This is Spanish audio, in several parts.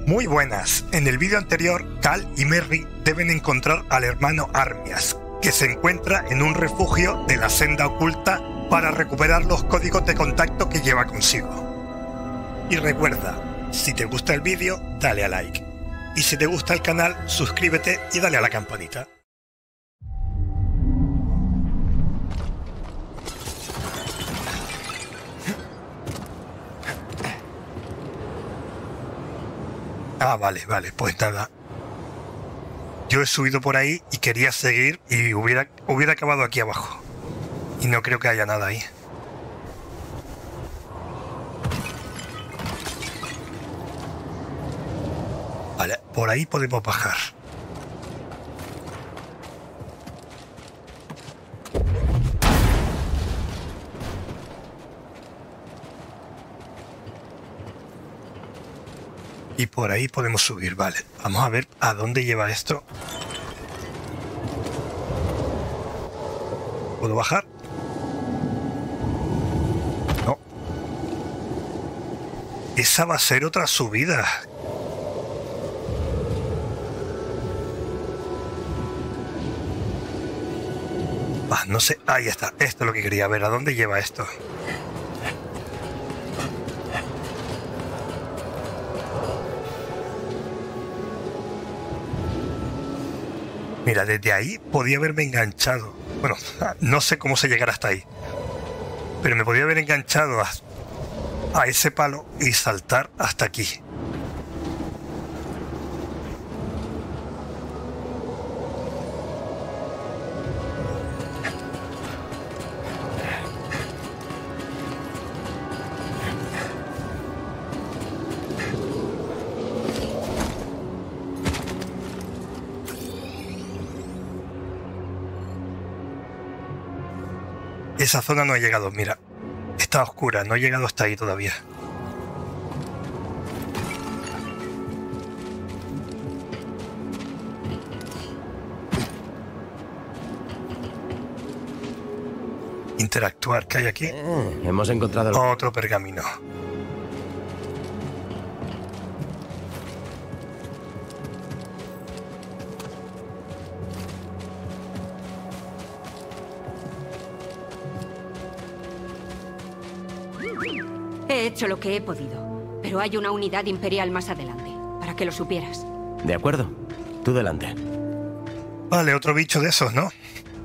Muy buenas. En el vídeo anterior, Cal y Merry deben encontrar al hermano Armias, que se encuentra en un refugio de la senda oculta para recuperar los códigos de contacto que lleva consigo. Y recuerda, si te gusta el vídeo, dale a like. Y si te gusta el canal, suscríbete y dale a la campanita. Ah, vale, pues nada. Yo he subido por ahí y quería seguir y hubiera acabado aquí abajo. Y no creo que haya nada ahí. Vale, por ahí podemos bajar. Y por ahí podemos subir, vale. Vamos a ver a dónde lleva esto. ¿Puedo bajar? No. Esa va a ser otra subida. No sé. Ahí está. Esto es lo que quería ver. ¿A dónde lleva esto? Mira, desde ahí podía haberme enganchado. Bueno, no sé cómo se llegará hasta ahí. Pero me podía haber enganchado a ese palo y saltar hasta aquí. Esa zona no he llegado, mira. Está oscura, no he llegado hasta ahí todavía. Interactuar, ¿qué hay aquí? Hemos encontrado otro pergamino. He hecho lo que he podido, pero hay una unidad imperial más adelante, para que lo supieras. De acuerdo. Tú delante. Vale, otro bicho de esos, ¿no?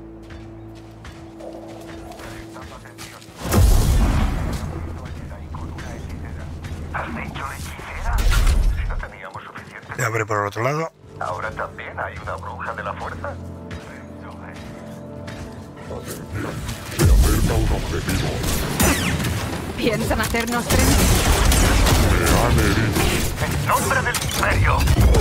¿Has dicho hechicera? Si no teníamos suficiente. Voy a ver por el otro lado. ¿Ahora también hay una bruja de la fuerza? Se acerca un objetivo. ¿Piensan hacernos frente? Me han herido. ¡En nombre del imperio!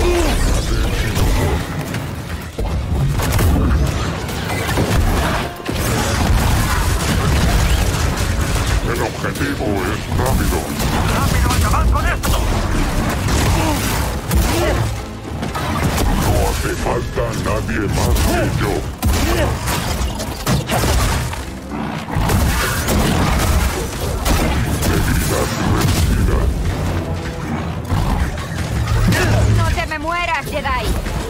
El objetivo es rápido. ¡Rápido, acabad con esto! No hace falta nadie más que yo. ¡No te me mueras, Jedi!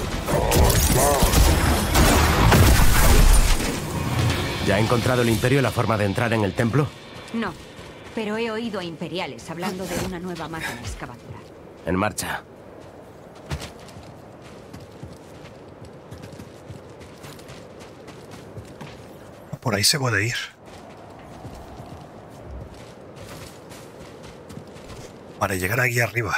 ¿Ya ha encontrado el Imperio la forma de entrar en el templo? No, pero he oído a imperiales hablando de una nueva máquina excavadora. En marcha. Por ahí se puede ir. Para llegar aquí arriba.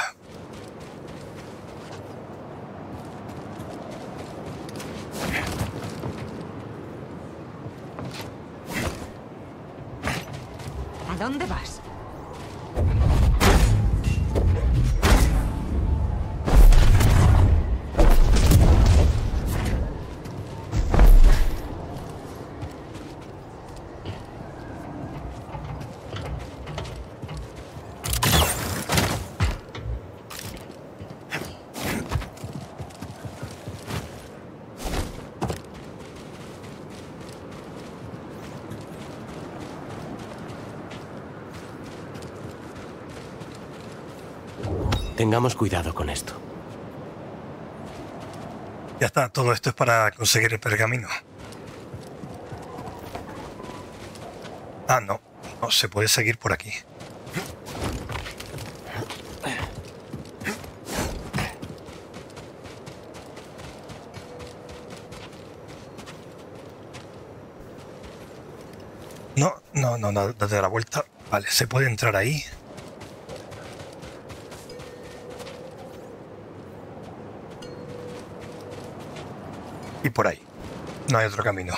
¿A dónde vas? Tengamos cuidado con esto. Ya está, todo esto es para conseguir el pergamino. Ah, no. No, se puede seguir por aquí. No, date la vuelta. Vale, se puede entrar ahí. Y por ahí. No hay otro camino.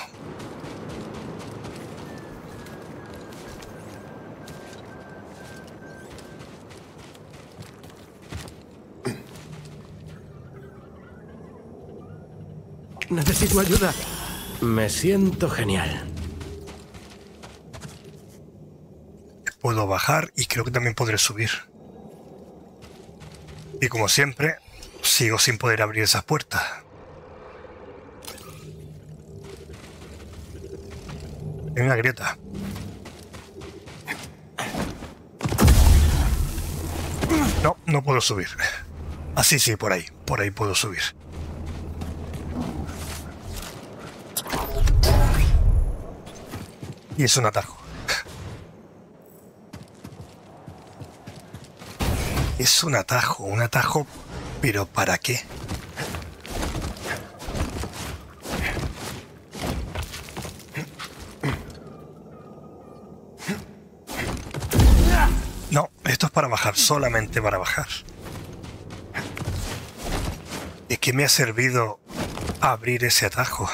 Necesito ayuda. Me siento genial. Puedo bajar y creo que también podré subir. Y como siempre, sigo sin poder abrir esas puertas. Hay una grieta. No, no puedo subir. Ah, sí, por ahí puedo subir. Y es un atajo. Es un atajo, pero ¿para qué? No, esto es para bajar, solamente para bajar. ¿De qué me ha servido abrir ese atajo?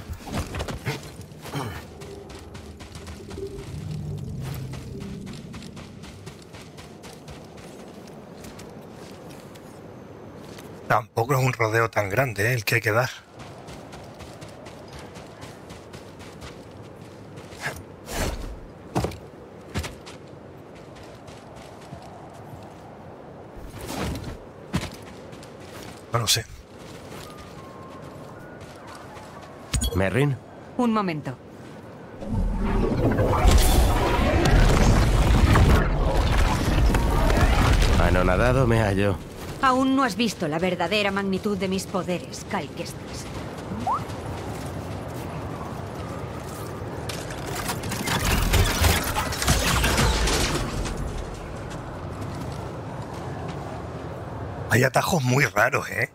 Tampoco es un rodeo tan grande, el que hay que dar. No lo sé. ¿Merrin? Un momento. Anonadado me hallo. Aún no has visto la verdadera magnitud de mis poderes, Cal Kestis. Hay atajos muy raros, ¿eh?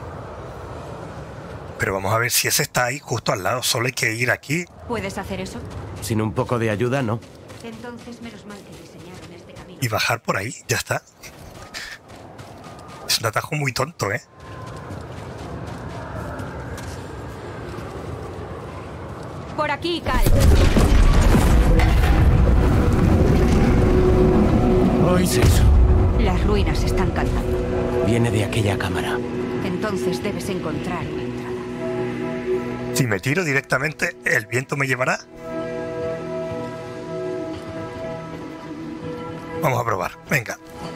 Pero vamos a ver si ese está ahí justo al lado. Solo hay que ir aquí. ¿Puedes hacer eso? Sin un poco de ayuda, no. Entonces menos mal que diseñaron este camino. Y bajar por ahí, ya está. Es un atajo muy tonto, ¿eh? Por aquí, Cal. ¿Oís eso? Las ruinas están cantando. Viene de aquella cámara. Entonces debes encontrar una entrada. Si me tiro directamente, ¿el viento me llevará? Vamos a probar, venga.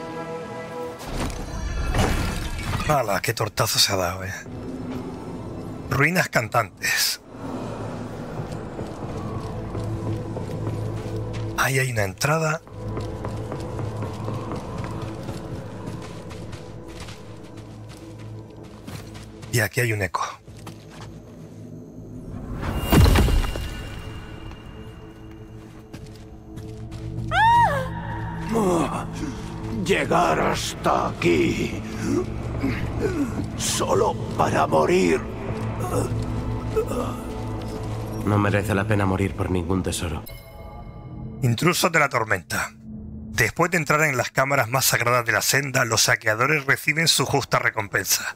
¡Hala! ¡Qué tortazo se ha dado, eh! Ruinas cantantes. Ahí hay una entrada. Y aquí hay un eco. Llegar hasta aquí solo para morir. No merece la pena morir por ningún tesoro. Intrusos de la tormenta. Después de entrar en las cámaras más sagradas de la senda, los saqueadores reciben su justa recompensa.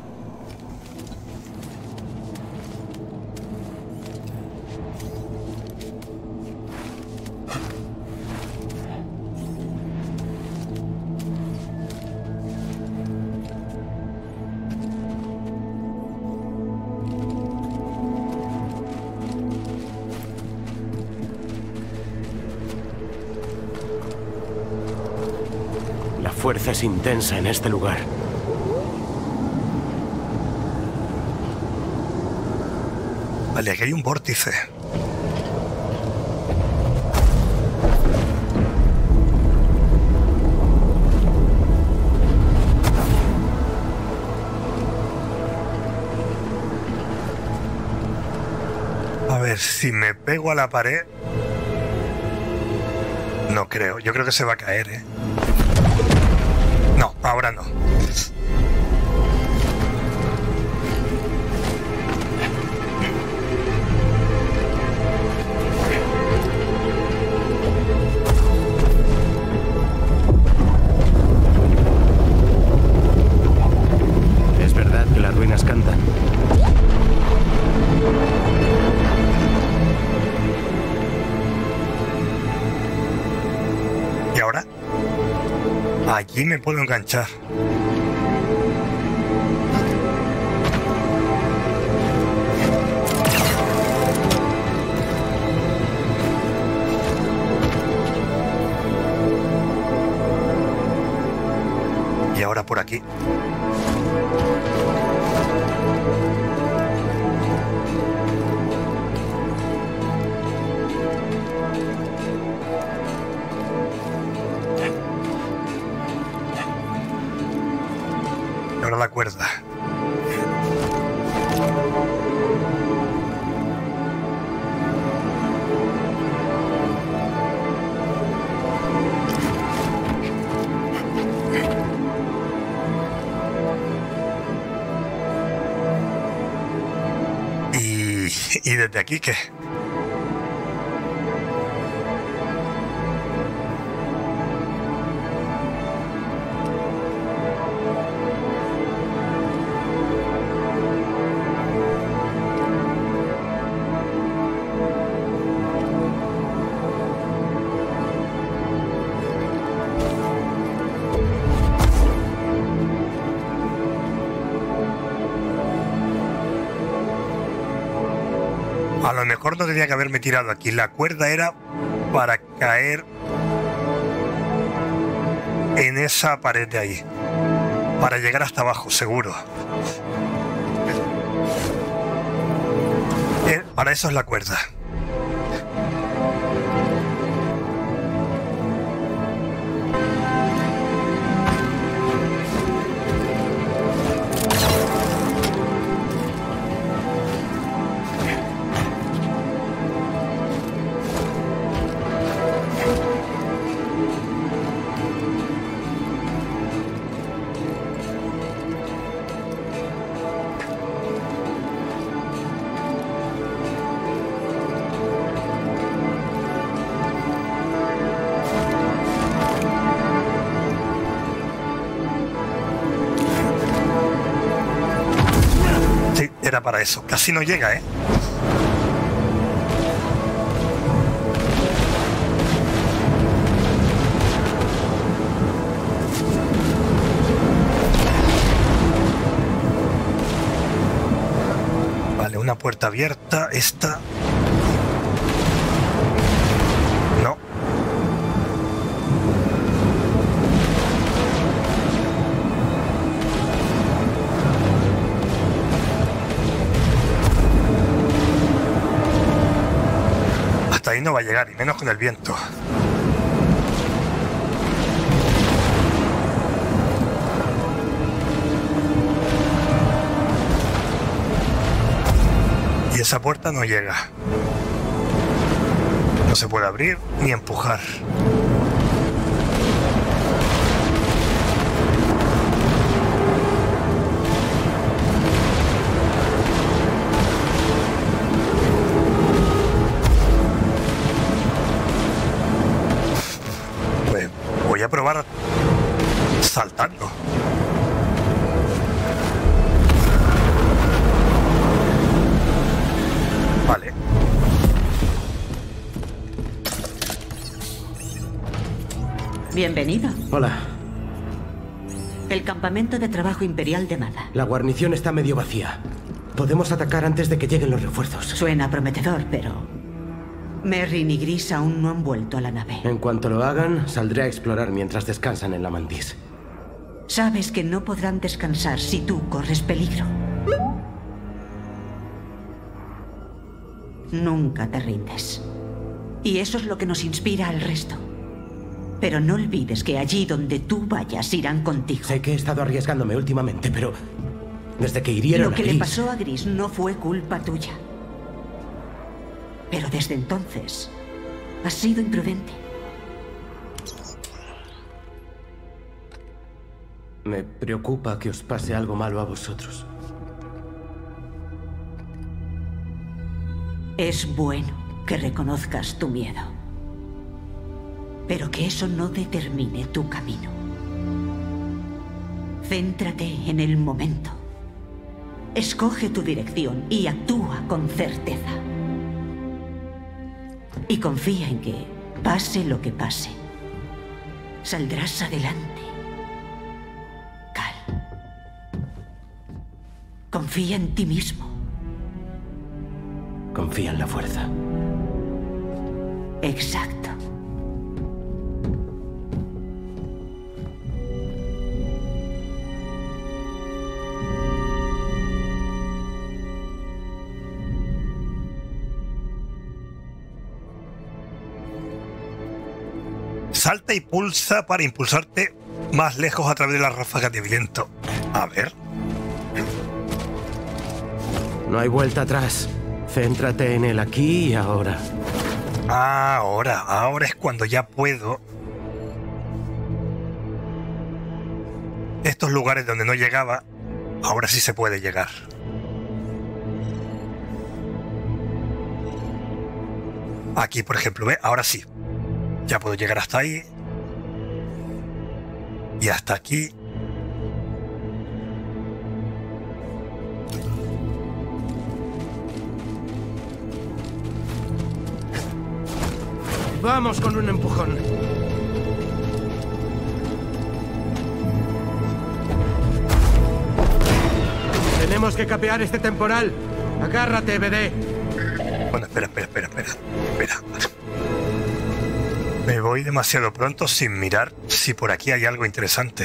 La fuerza es intensa en este lugar. Vale, aquí hay un vórtice. Pues si me pego a la pared... No creo. Yo creo que se va a caer, ¿eh? No, ahora no. Es verdad que las ruinas cantan. ¿Y ahora? Allí me puedo enganchar. Y ahora por aquí. Y ahora la cuerda. ¿Y desde aquí qué? A lo mejor no tendría que haberme tirado aquí. La cuerda era para caer en esa pared de ahí. Para llegar hasta abajo, seguro. Para eso es la cuerda. Era para eso. Casi no llega, ¿eh? Vale, una puerta abierta. Esta... No. Ahí no va a llegar, y menos con el viento. Y esa puerta no llega. No se puede abrir ni empujar. Voy a probar saltando. Vale. Bienvenido. Hola. El campamento de trabajo imperial de Mada. La guarnición está medio vacía. Podemos atacar antes de que lleguen los refuerzos. Suena prometedor, pero... Merrin y Gris aún no han vuelto a la nave. En cuanto lo hagan, saldré a explorar mientras descansan en la Mantis. Sabes que no podrán descansar si tú corres peligro. Nunca te rindes. Y eso es lo que nos inspira al resto. Pero no olvides que allí donde tú vayas irán contigo. Sé que he estado arriesgándome últimamente, pero... desde que hirieron Lo que a Gris... le pasó a Gris no fue culpa tuya. Pero desde entonces, has sido imprudente. Me preocupa que os pase algo malo a vosotros. Es bueno que reconozcas tu miedo, pero que eso no determine tu camino. Céntrate en el momento. Escoge tu dirección y actúa con certeza. Y confía en que, pase lo que pase, saldrás adelante. Cal. Confía en ti mismo. Confía en la fuerza. Exacto. Salta y pulsa para impulsarte más lejos a través de las ráfagas de viento. A ver. No hay vuelta atrás. Céntrate en el aquí y ahora. Ahora es cuando ya puedo. Estos lugares donde no llegaba, ahora sí se puede llegar. Aquí, por ejemplo, ¿ve? Ahora sí. Ya puedo llegar hasta ahí. Y hasta aquí. Vamos con un empujón. Tenemos que capear este temporal. Agárrate, BD. Bueno, espera. Me voy demasiado pronto sin mirar si por aquí hay algo interesante.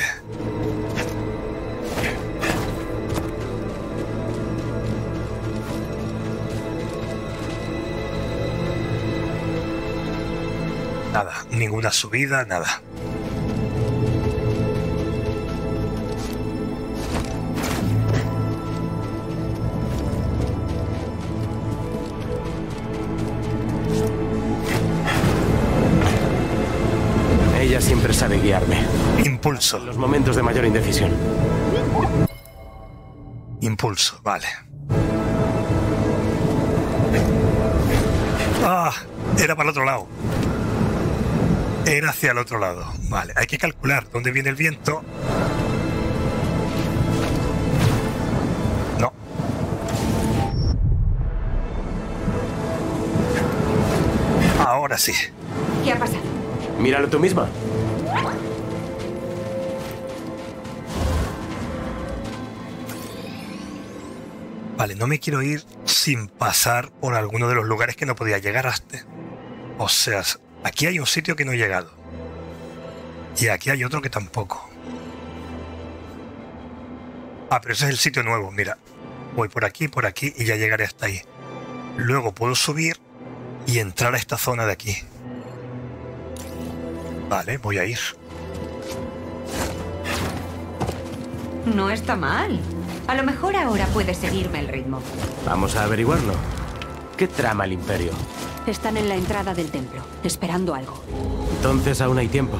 Nada, ninguna subida, nada. Ella siempre sabe guiarme. Impulso. En los momentos de mayor indecisión. Impulso, vale. Era para el otro lado. Era hacia el otro lado. Vale, hay que calcular dónde viene el viento. No. Ahora sí. ¿Qué ha pasado? Míralo tú misma. Vale, no me quiero ir sin pasar por alguno de los lugares que no podía llegar hasta. O sea, aquí hay un sitio que no he llegado. Y aquí hay otro que tampoco. Pero ese es el sitio nuevo, mira. Voy por aquí y ya llegaré hasta ahí. Luego puedo subir y entrar a esta zona de aquí. Vale, voy a ir. No está mal. A lo mejor ahora puedes seguirme el ritmo. Vamos a averiguarlo. ¿Qué trama el Imperio? Están en la entrada del templo, esperando algo. Entonces aún hay tiempo.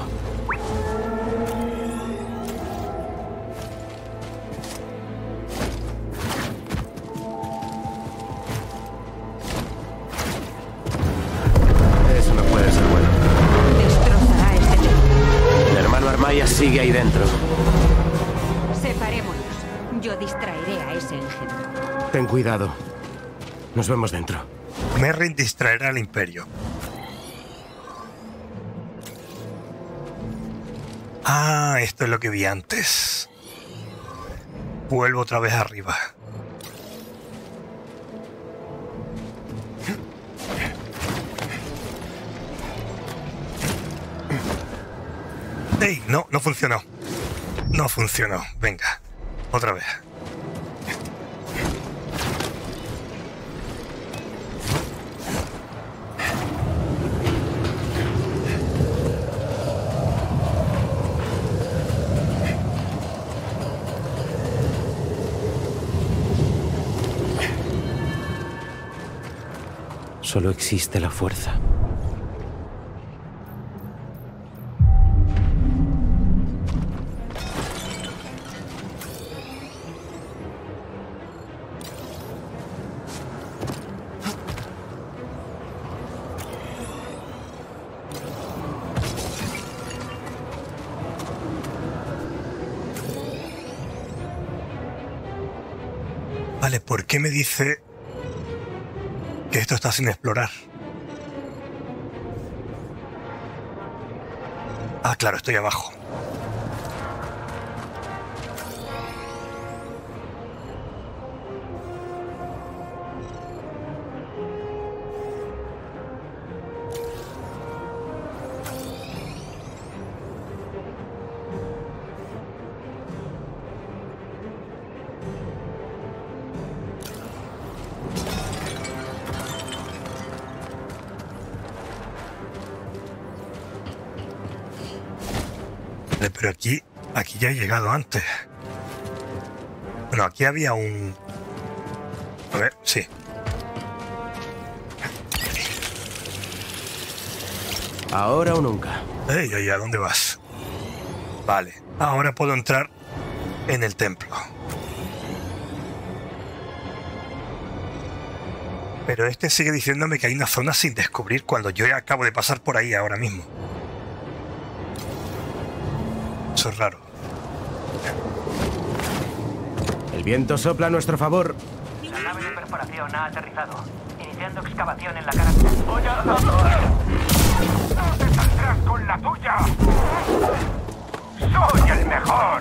Eso no puede ser bueno. Destrozará este templo. El hermano Armaya sigue ahí dentro. Separémonos. Yo distraeré a ese engendro. Ten cuidado. Nos vemos dentro. Merrin distraerá al Imperio. Esto es lo que vi antes. Vuelvo otra vez arriba. ¡Ey! No funcionó. No funcionó. Venga, otra vez. Solo existe la fuerza. Vale, ¿por qué me dice que esto está sin explorar? Ah, claro, estoy abajo. Pero aquí ya he llegado antes. Bueno, aquí había un... A ver, sí. Ahora o nunca. Ey, ¿a dónde vas? Vale, ahora puedo entrar en el templo. Pero este sigue diciéndome que hay una zona sin descubrir cuando yo ya acabo de pasar por ahí ahora mismo. Eso es raro. El viento sopla a nuestro favor. La nave de perforación ha aterrizado, iniciando excavación en la cara. ¡Oye! ¡No te saldrás con la tuya! ¡Soy el mejor!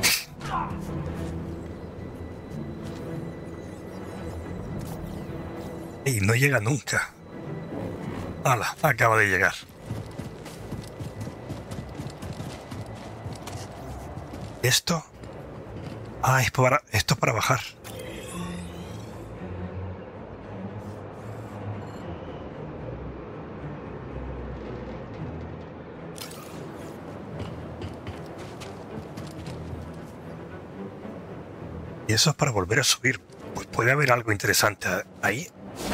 Y no llega nunca. ¡Hala! Acaba de llegar. ¿Esto? Ah, esto es para bajar. Y eso es para volver a subir. Pues puede haber algo interesante ahí.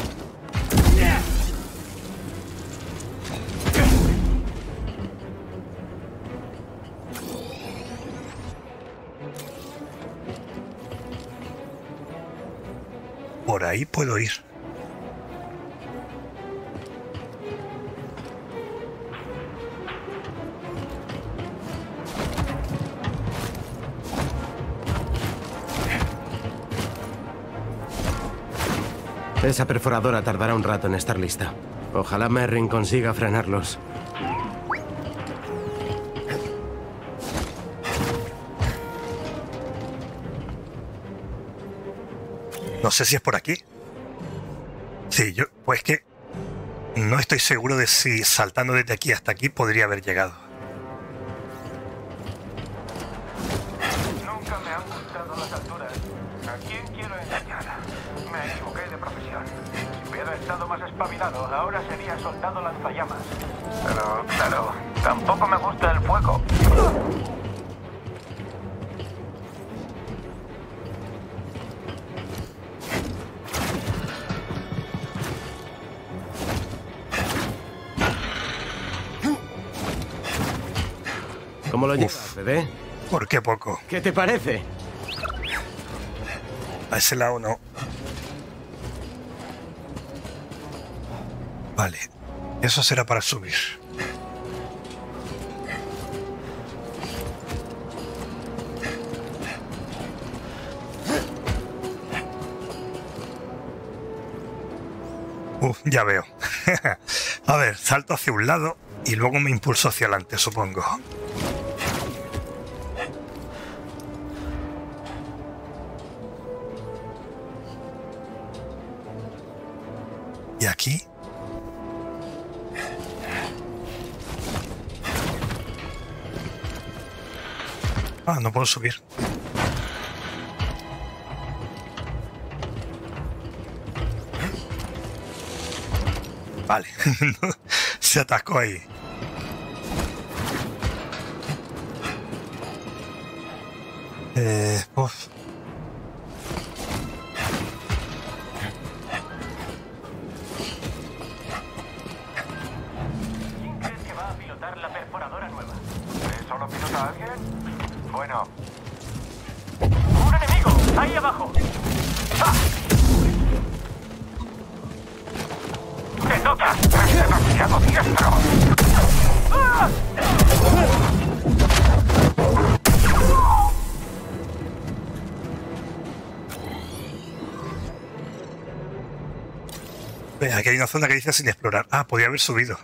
Por ahí puedo ir. Esa perforadora tardará un rato en estar lista. Ojalá Merrin consiga frenarlos. No sé si es por aquí. Sí, pues que no estoy seguro de si saltando desde aquí hasta aquí podría haber llegado. Nunca me han gustado las alturas. ¿A quién quiero engañar? Me equivoqué de profesión. Si hubiera estado más espabilado, ahora sería soldado lanzallamas. Pero, claro, tampoco me gusta el fuego. ¿Cómo lo llevas, bebé? ¿Por qué poco? ¿Qué te parece? A ese lado no. Vale. Eso será para subir. Ya veo. A ver, salto hacia un lado y luego me impulso hacia adelante, supongo. ¿Y aquí? Ah, no puedo subir. Vale. Se atascó ahí. Uf. camino. ¡Un enemigo! ¡Ahí abajo! ¡Ah! ¡Te toca! ¡Es demasiado diestro! ¡Ah! Aquí hay una zona que dice sin explorar. Ah, podía haber subido.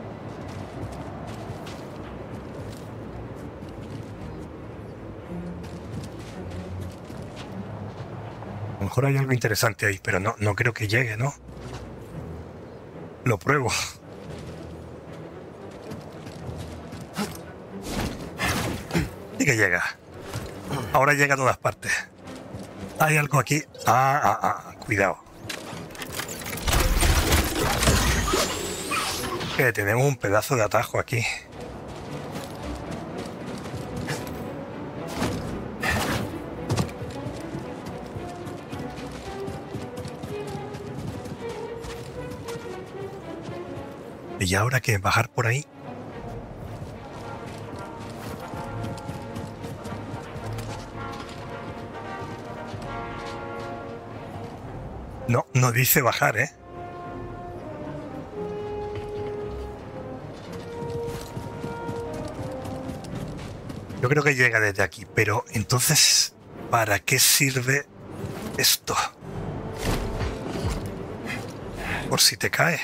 A lo mejor hay algo interesante ahí, pero no creo que llegue, ¿no? Lo pruebo. Sí que llega. Ahora llega a todas partes. Hay algo aquí. Cuidado. Que tenemos un pedazo de atajo aquí. ¿Y ahora qué? ¿Bajar por ahí? No dice bajar, ¿eh? Yo creo que llega desde aquí, pero entonces, ¿para qué sirve esto? Por si te cae.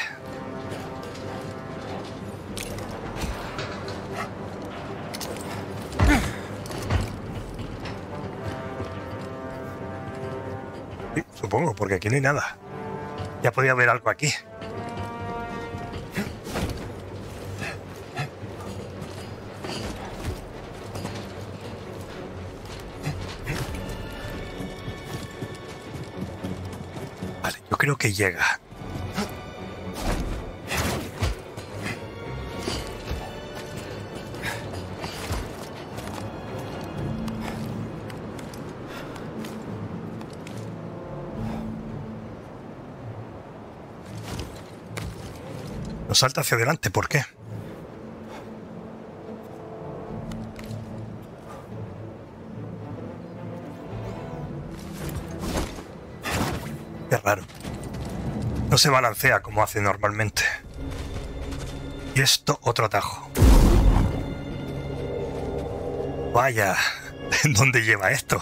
Sí, supongo, porque aquí no hay nada. Ya podía haber algo aquí. Yo creo que llega. Nos salta hacia adelante, ¿por qué? Qué raro. No se balancea como hace normalmente. Y esto, otro atajo. Vaya, ¿dónde lleva esto?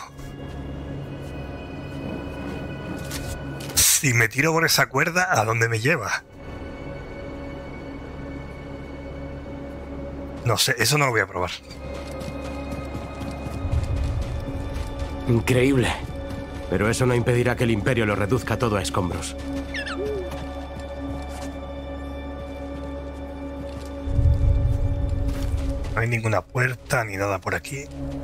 Si me tiro por esa cuerda, ¿a dónde me lleva? No sé, eso no lo voy a probar. Increíble. Pero eso no impedirá que el Imperio lo reduzca todo a escombros. No hay ninguna puerta ni nada por aquí.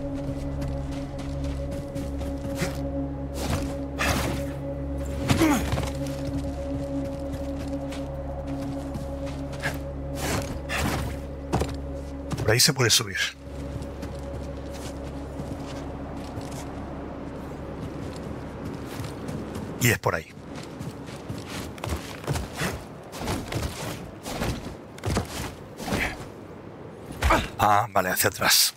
Por ahí se puede subir. Y es por ahí. Ah, vale, hacia atrás.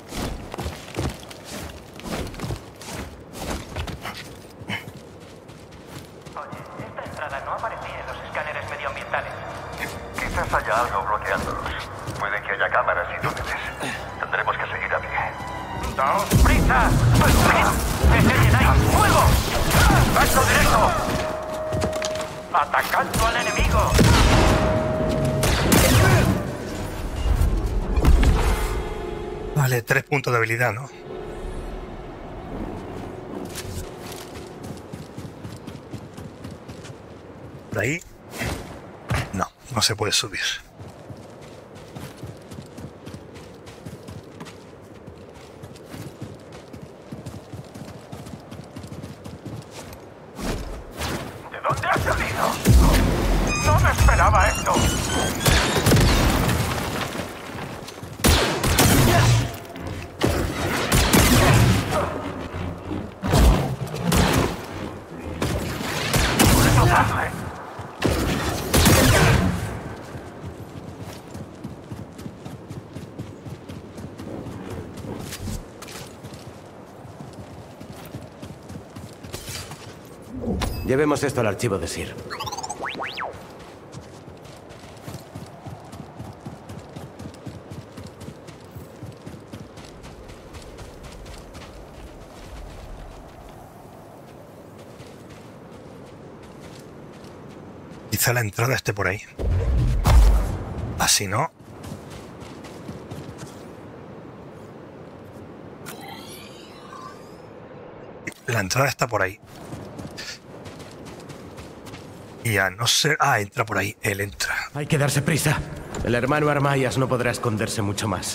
Oye, esta entrada no aparecía en los escáneres medioambientales. Quizás haya algo bloqueándolos. Puede que haya cámaras y túneles. Tendremos que seguir a pie. ¡Daos prisa! ¡Ese Jedi! ¡Fuego! ¡Gancho directo! ¡Atacando al enemigo! Vale, 3 puntos de habilidad, ¿no? Por ahí. No se puede subir. ¿De dónde has salido? No me esperaba esto. Llevemos esto al archivo de Sir. Quizá la entrada esté por ahí. Así no. La entrada está por ahí. Y a no ser... Ah, entra por ahí. Él entra. Hay que darse prisa. El hermano Armayas no podrá esconderse mucho más.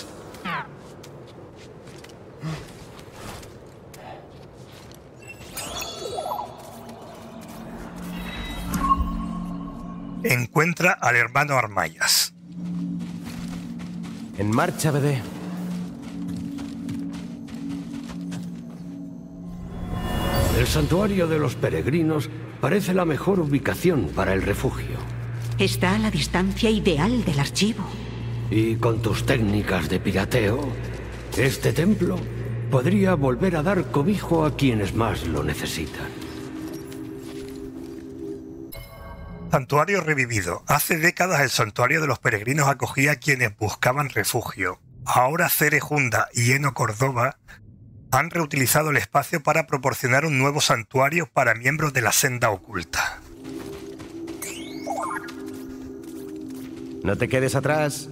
Encuentra al hermano Armayas. En marcha, BD. El santuario de los peregrinos parece la mejor ubicación para el refugio. Está a la distancia ideal del archivo. Y con tus técnicas de pirateo, este templo podría volver a dar cobijo a quienes más lo necesitan. Santuario revivido. Hace décadas el santuario de los peregrinos acogía a quienes buscaban refugio. Ahora Cerejunda y Eno Córdoba han reutilizado el espacio para proporcionar un nuevo santuario para miembros de la senda oculta. No te quedes atrás.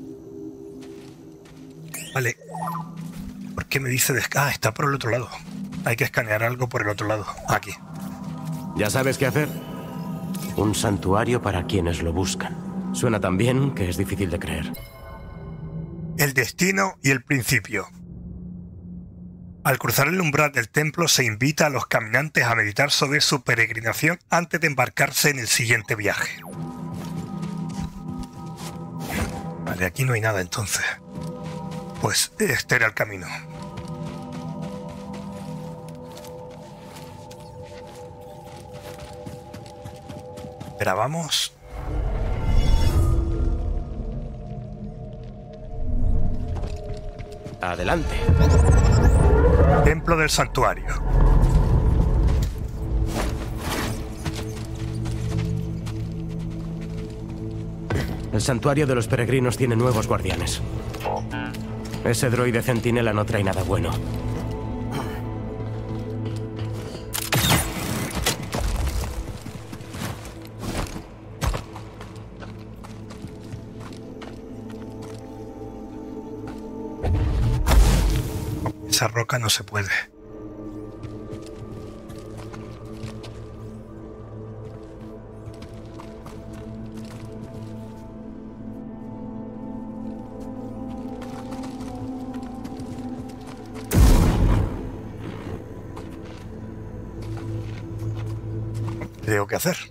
Vale. ¿Por qué me dice Ah, está por el otro lado. Hay que escanear algo por el otro lado. Aquí. ¿Ya sabes qué hacer? Un santuario para quienes lo buscan. Suena tan bien que es difícil de creer. El destino y el principio. Al cruzar el umbral del templo se invita a los caminantes a meditar sobre su peregrinación antes de embarcarse en el siguiente viaje. Vale, aquí no hay nada entonces. Pues este era el camino. Grabamos. Adelante. Templo del santuario. El santuario de los peregrinos tiene nuevos guardianes. Ese droide centinela no trae nada bueno. Esa roca no se puede. ¿Qué tengo que hacer?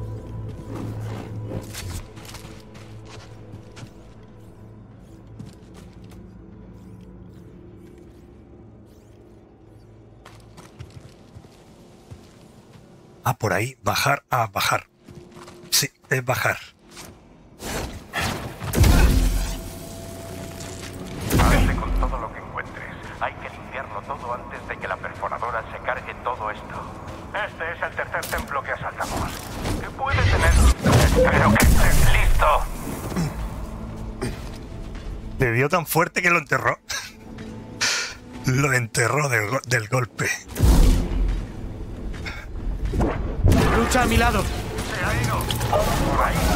Ah, por ahí, bajar, bajar. Sí, es bajar. Hazte con todo lo que encuentres. Hay que limpiarlo todo antes de que la perforadora se cargue todo esto. Este es el tercer templo que asaltamos. ¿Qué puede tener? Espero que estés listo. Le dio tan fuerte que lo enterró. Lo enterró del golpe. ¡Lucha a mi lado! Se ha ido. Por ahí.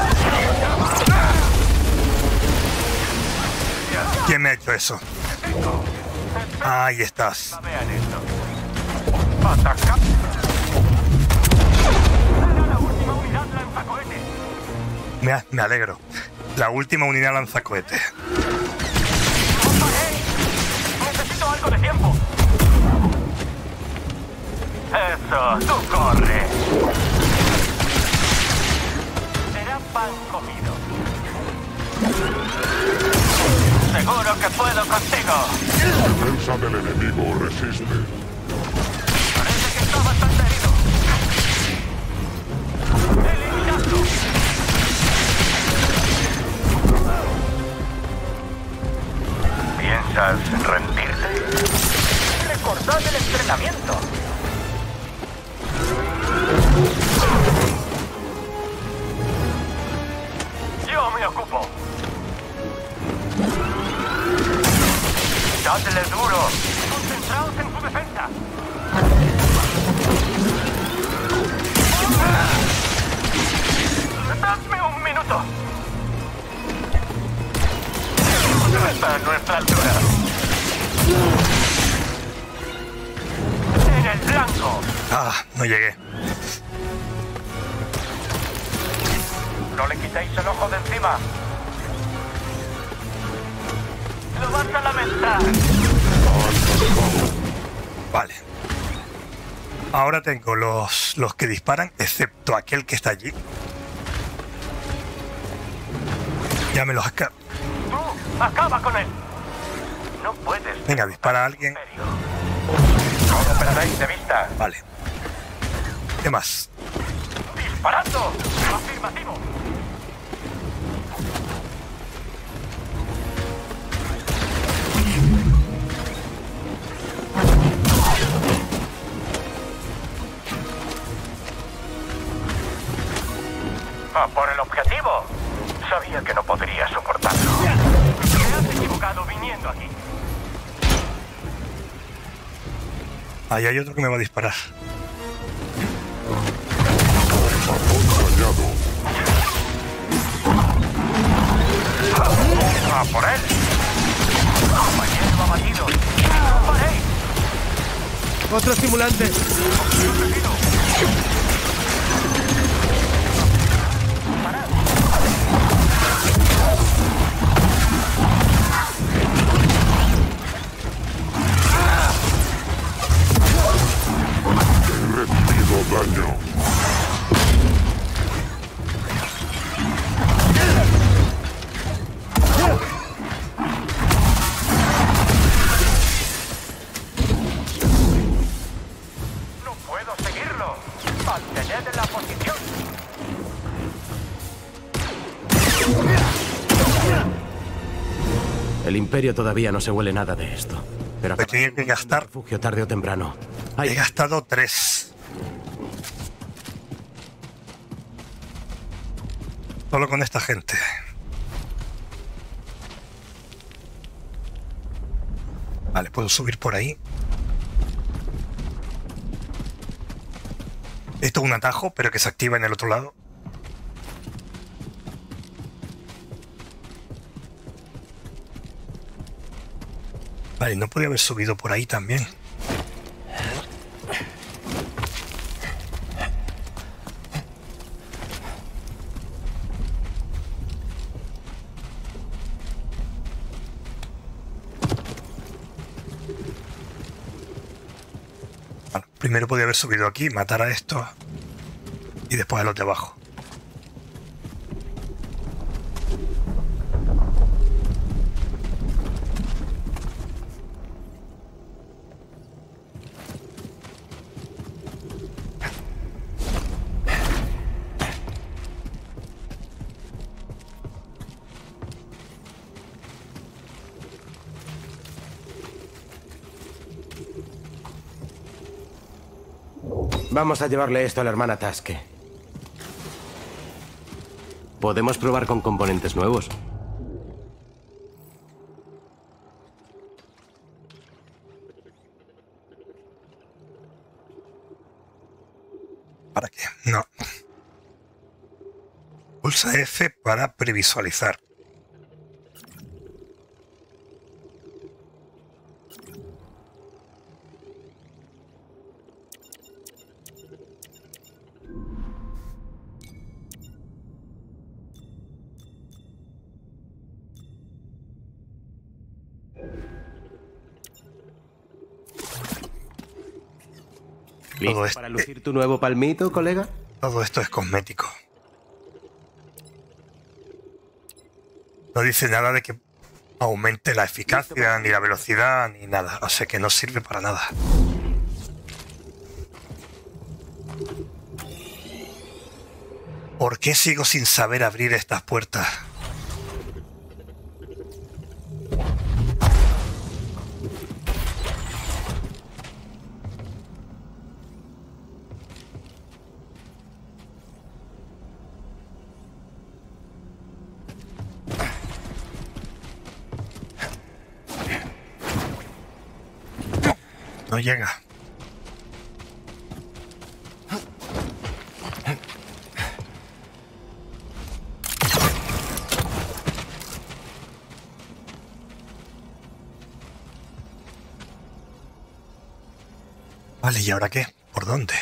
¿Quién me ha hecho eso? Ahí estás. Vean esto. Ataca. La última unidad lanzacohetes. Me alegro. La última unidad lanzacohetes. Necesito algo de tiempo. Eso, tú corre. Será pan comido. Seguro que puedo contigo. La defensa del enemigo resiste. Parece que está bastante herido. ¡Eliminadlo! ¿Piensas rendirte? ¡Recordad el entrenamiento! Ah, no llegué. No le quitéis el ojo de encima. ¡Lo vas a lamentar! Vale. Ahora tengo los que disparan, excepto aquel que está allí. Ya me los acabo. ¡Tú! ¡Acaba con él! No puedes. Venga, dispara a alguien. No lo perdáis de vista. Vale. ¿Qué más? ¡Disparando! ¡Afirmativo! ¡A por el objetivo! Sabía que no podría soportarlo. Te has equivocado viniendo aquí. Ahí hay otro que me va a disparar. ¡A por él! Compañero abatido. ¡No paréis! ¡Otro estimulante! He recibido daño. ¡No puedo seguirlo! ¡Mantened la posición! El Imperio todavía no se huele nada de esto. Pero Me tenía que gastar. refugio tarde o temprano. He gastado 3. Solo con esta gente. Vale, puedo subir por ahí. Esto es un atajo, pero que se activa en el otro lado. Vale, no podía haber subido por ahí también. Bueno, primero podía haber subido aquí, matar a estos y después a los de abajo. Vamos a llevarle esto a la hermana Tasque. Podemos probar con componentes nuevos. ¿Para qué? No. Pulsa F para previsualizar. ¿Listo para lucir tu nuevo palmito, colega? Todo esto es cosmético. No dice nada de que aumente la eficacia, ni la velocidad, ni nada. O sea que no sirve para nada. ¿Por qué sigo sin saber abrir estas puertas? No llega. Vale, ¿y ahora qué? ¿Por dónde?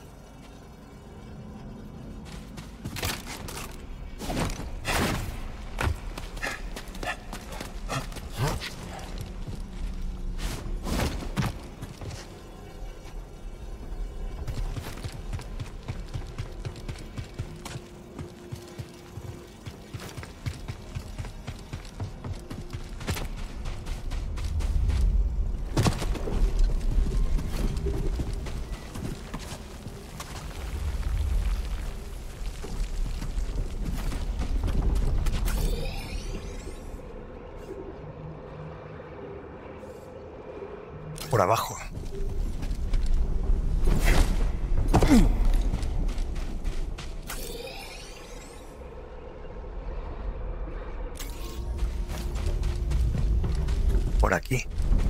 Por abajo. Por aquí.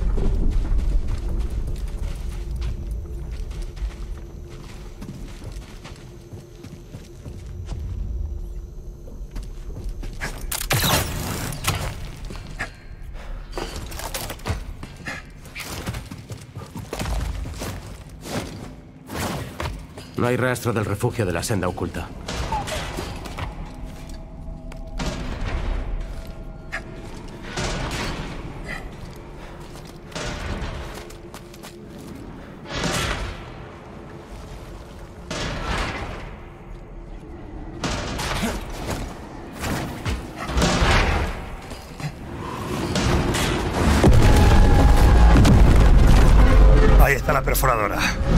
No hay rastro del refugio de la senda oculta. Ahí está la perforadora.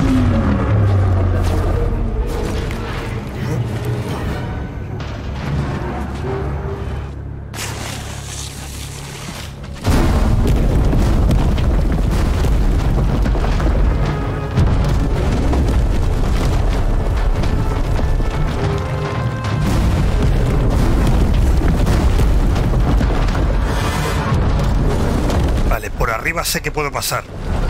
Vale, por arriba sé que puedo pasar.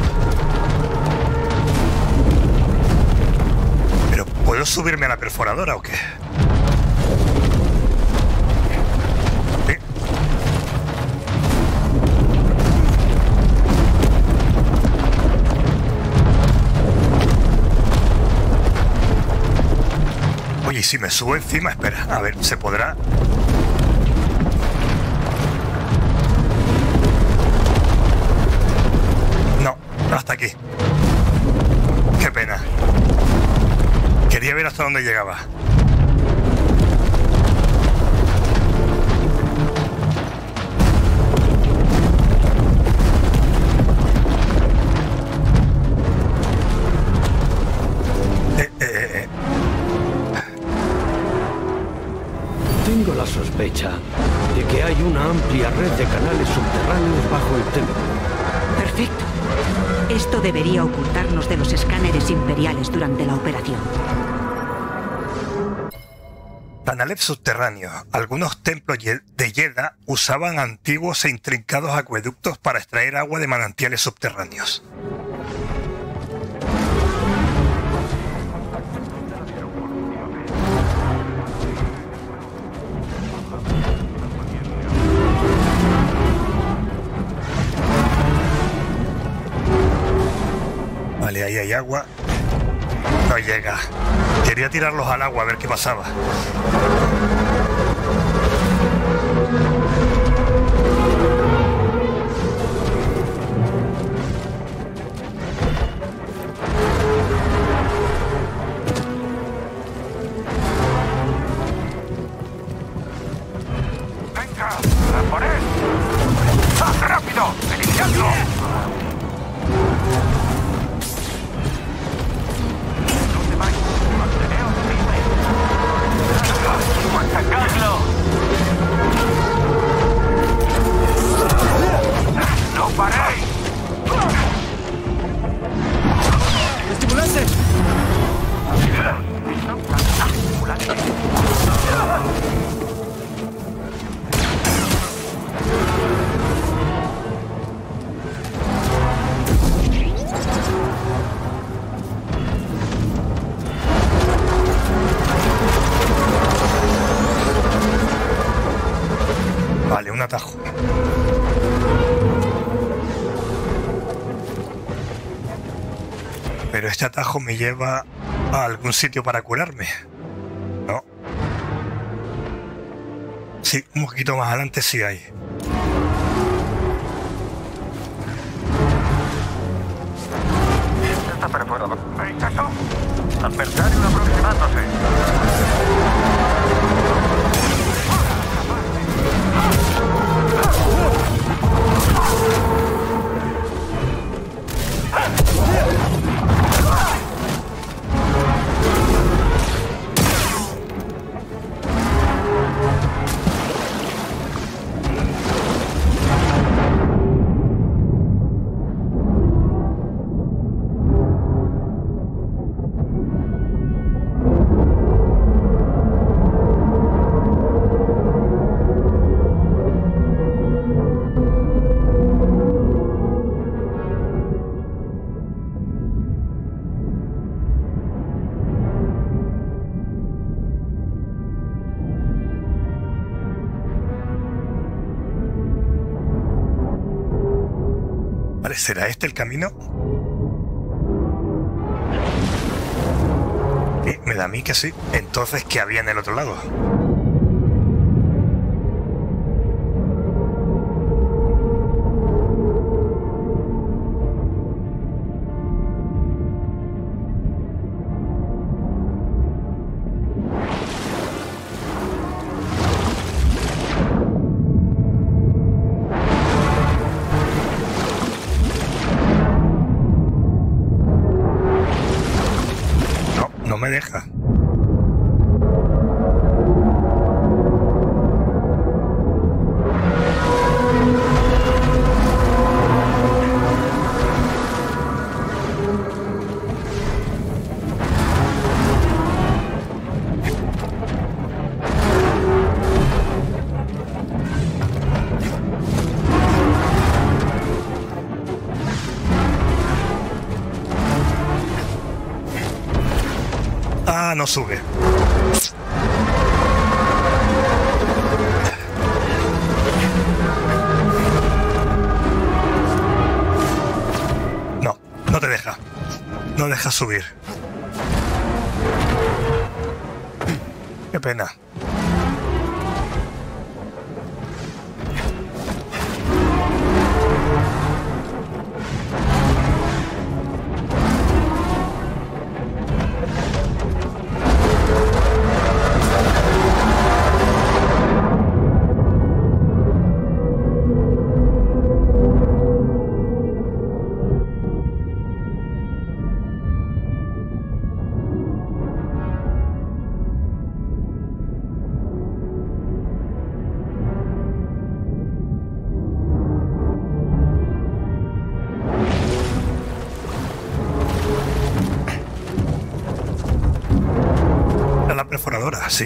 Pero ¿puedo subirme a la perforadora o qué? ¿Sí? Oye, ¿y si me subo encima? Espera, a ver, ¿se podrá? No, hasta aquí. Qué pena. Quería ver hasta dónde llegaba. Tengo la sospecha de que hay una amplia red de canales subterráneos bajo el templo. Perfecto. Esto debería ocultarnos de los escáneres imperiales durante la operación. Canales subterráneos. Algunos templos de Jedha usaban antiguos e intrincados acueductos para extraer agua de manantiales subterráneos. Vale, ahí hay agua. No llega. Quería tirarlos al agua a ver qué pasaba. ¡Venga! ¡A por él! ¡Ah, rápido! ¡Eliminadlo! ¿Dónde vais? ¡Manteneos firmes! ¡Atacadlo! ¡No paréis! ¡Estimulante! Vale, un atajo. Pero este atajo me lleva a algún sitio para curarme. No. Sí, un poquito más adelante sí hay. Está perforado. ¿Veis eso? Adversario aproximándose. ¿Será este el camino? Me da a mí que sí. Entonces, ¿qué había en el otro lado? No me deja. No sube. No te deja. No deja subir. Qué pena. Perforadora, sí.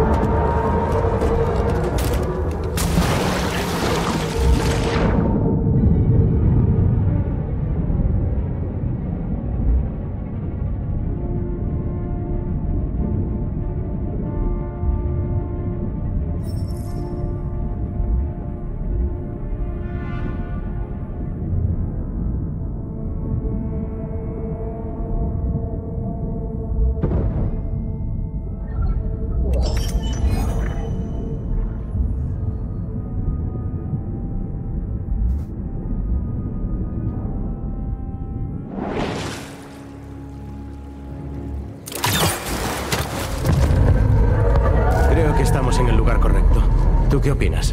Estamos en el lugar correcto. ¿Tú qué opinas?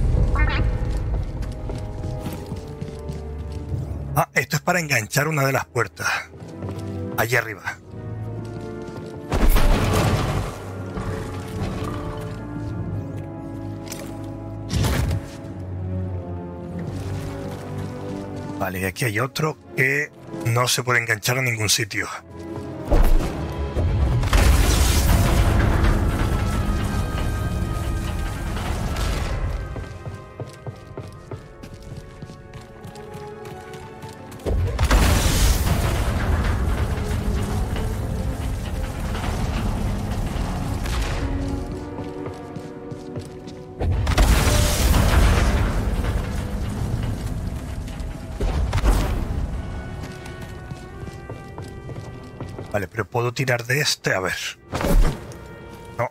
Ah, esto es para enganchar una de las puertas. Allí arriba. Vale, y aquí hay otro que no se puede enganchar a ningún sitio. Vale, pero puedo tirar de este, a ver. No.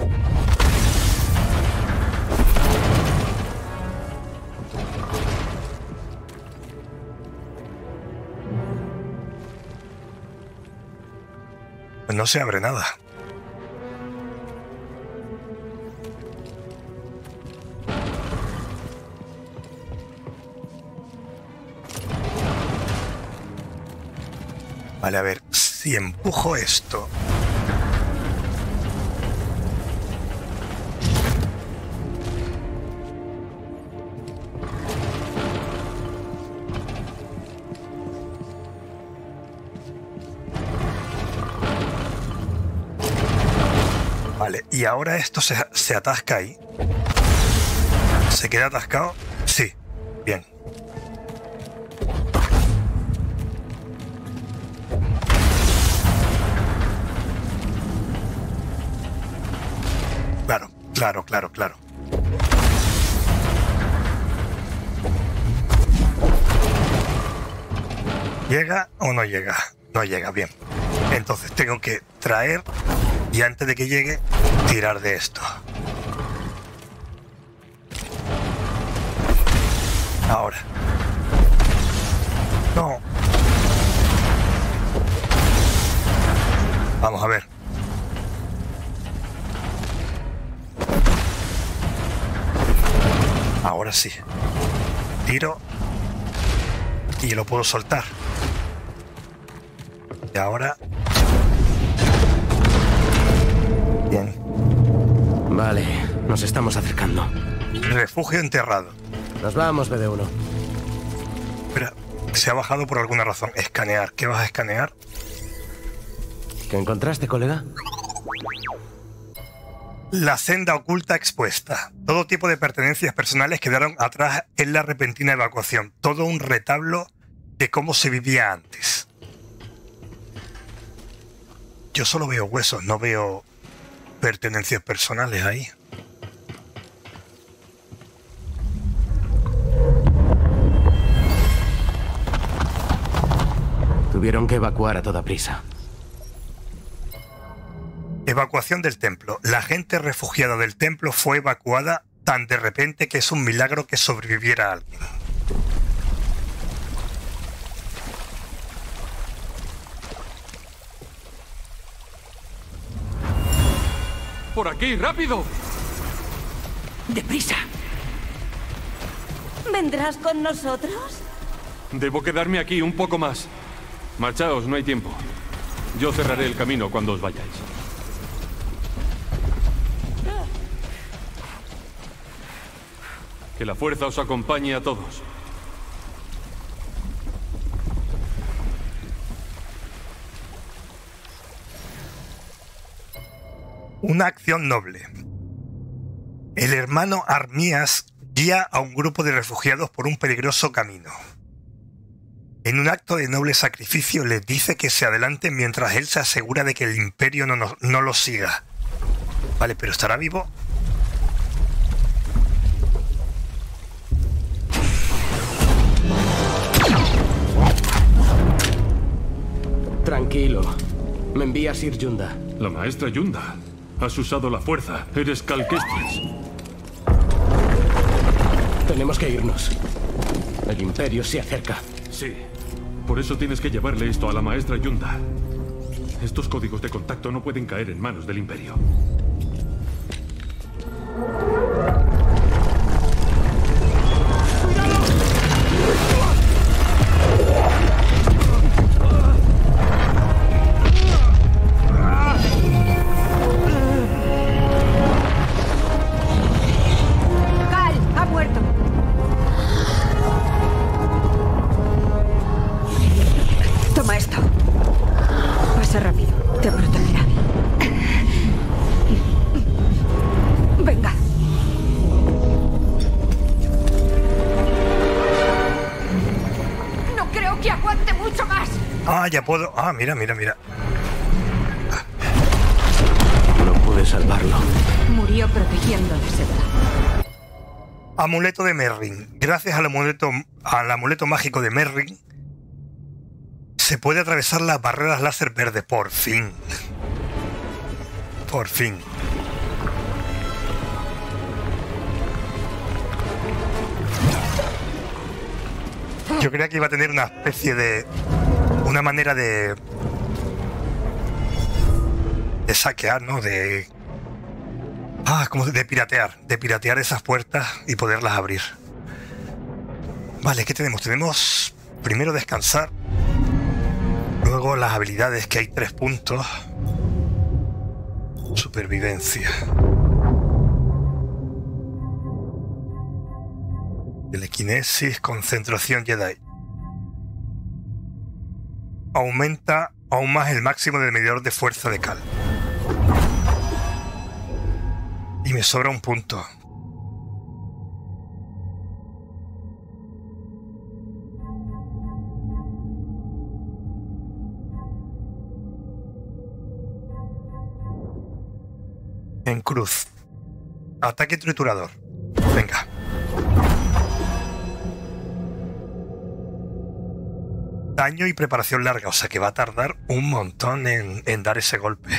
Pues no se abre nada. Vale, a ver, si empujo esto. Vale, y ahora esto se atasca ahí. ¿Se queda atascado? Sí, bien. Claro. ¿Llega o no llega? No llega, bien. Entonces tengo que traer y antes de que llegue, tirar de esto. Ahora. No. Vamos a ver. Ahora sí. Tiro. Y lo puedo soltar. Y ahora... Bien. Vale, nos estamos acercando. Refugio enterrado. Nos vamos, BD1. Espera, se ha bajado por alguna razón. Escanear. ¿Qué vas a escanear? ¿Qué encontraste, colega? La senda oculta expuesta. Todo tipo de pertenencias personales quedaron atrás en la repentina evacuación. Todo un retablo de cómo se vivía antes. Yo solo veo huesos, no veo pertenencias personales ahí. Tuvieron que evacuar a toda prisa. Evacuación del templo. La gente refugiada del templo fue evacuada tan de repente que es un milagro que sobreviviera alguien. ¡Por aquí, rápido! ¡Deprisa! ¿Vendrás con nosotros? Debo quedarme aquí un poco más. Marchaos, no hay tiempo. Yo cerraré el camino cuando os vayáis. Que la fuerza os acompañe a todos. Una acción noble. El hermano Armías guía a un grupo de refugiados por un peligroso camino. En un acto de noble sacrificio les dice que se adelanten mientras él se asegura de que el imperio no los siga. Vale, pero ¿estará vivo? Tranquilo. Me envía Sir Yunda. La maestra Yunda. Has usado la fuerza. Eres Cal Kestis. Tenemos que irnos. El imperio se acerca. Sí. Por eso tienes que llevarle esto a la maestra Yunda. Estos códigos de contacto no pueden caer en manos del imperio. Ya puedo... Ah, mira. No pude salvarlo. Murió protegiendo la senda. Amuleto de Merrin. Gracias al amuleto mágico de Merrin, Se puede atravesar las barreras láser verde, por fin. Por fin. Yo creía que iba a tener una especie de... una manera de saquear, ¿no? Como de piratear esas puertas y poderlas abrir. Vale, ¿qué tenemos? Tenemos primero descansar, luego las habilidades, que hay 3 puntos. Supervivencia. Telequinesis, concentración Jedi. Aumenta aún más el máximo del medidor de fuerza de Cal. Y me sobra un punto. En cruz. Ataque triturador. Venga. Daño y preparación larga, o sea que va a tardar un montón en dar ese golpe.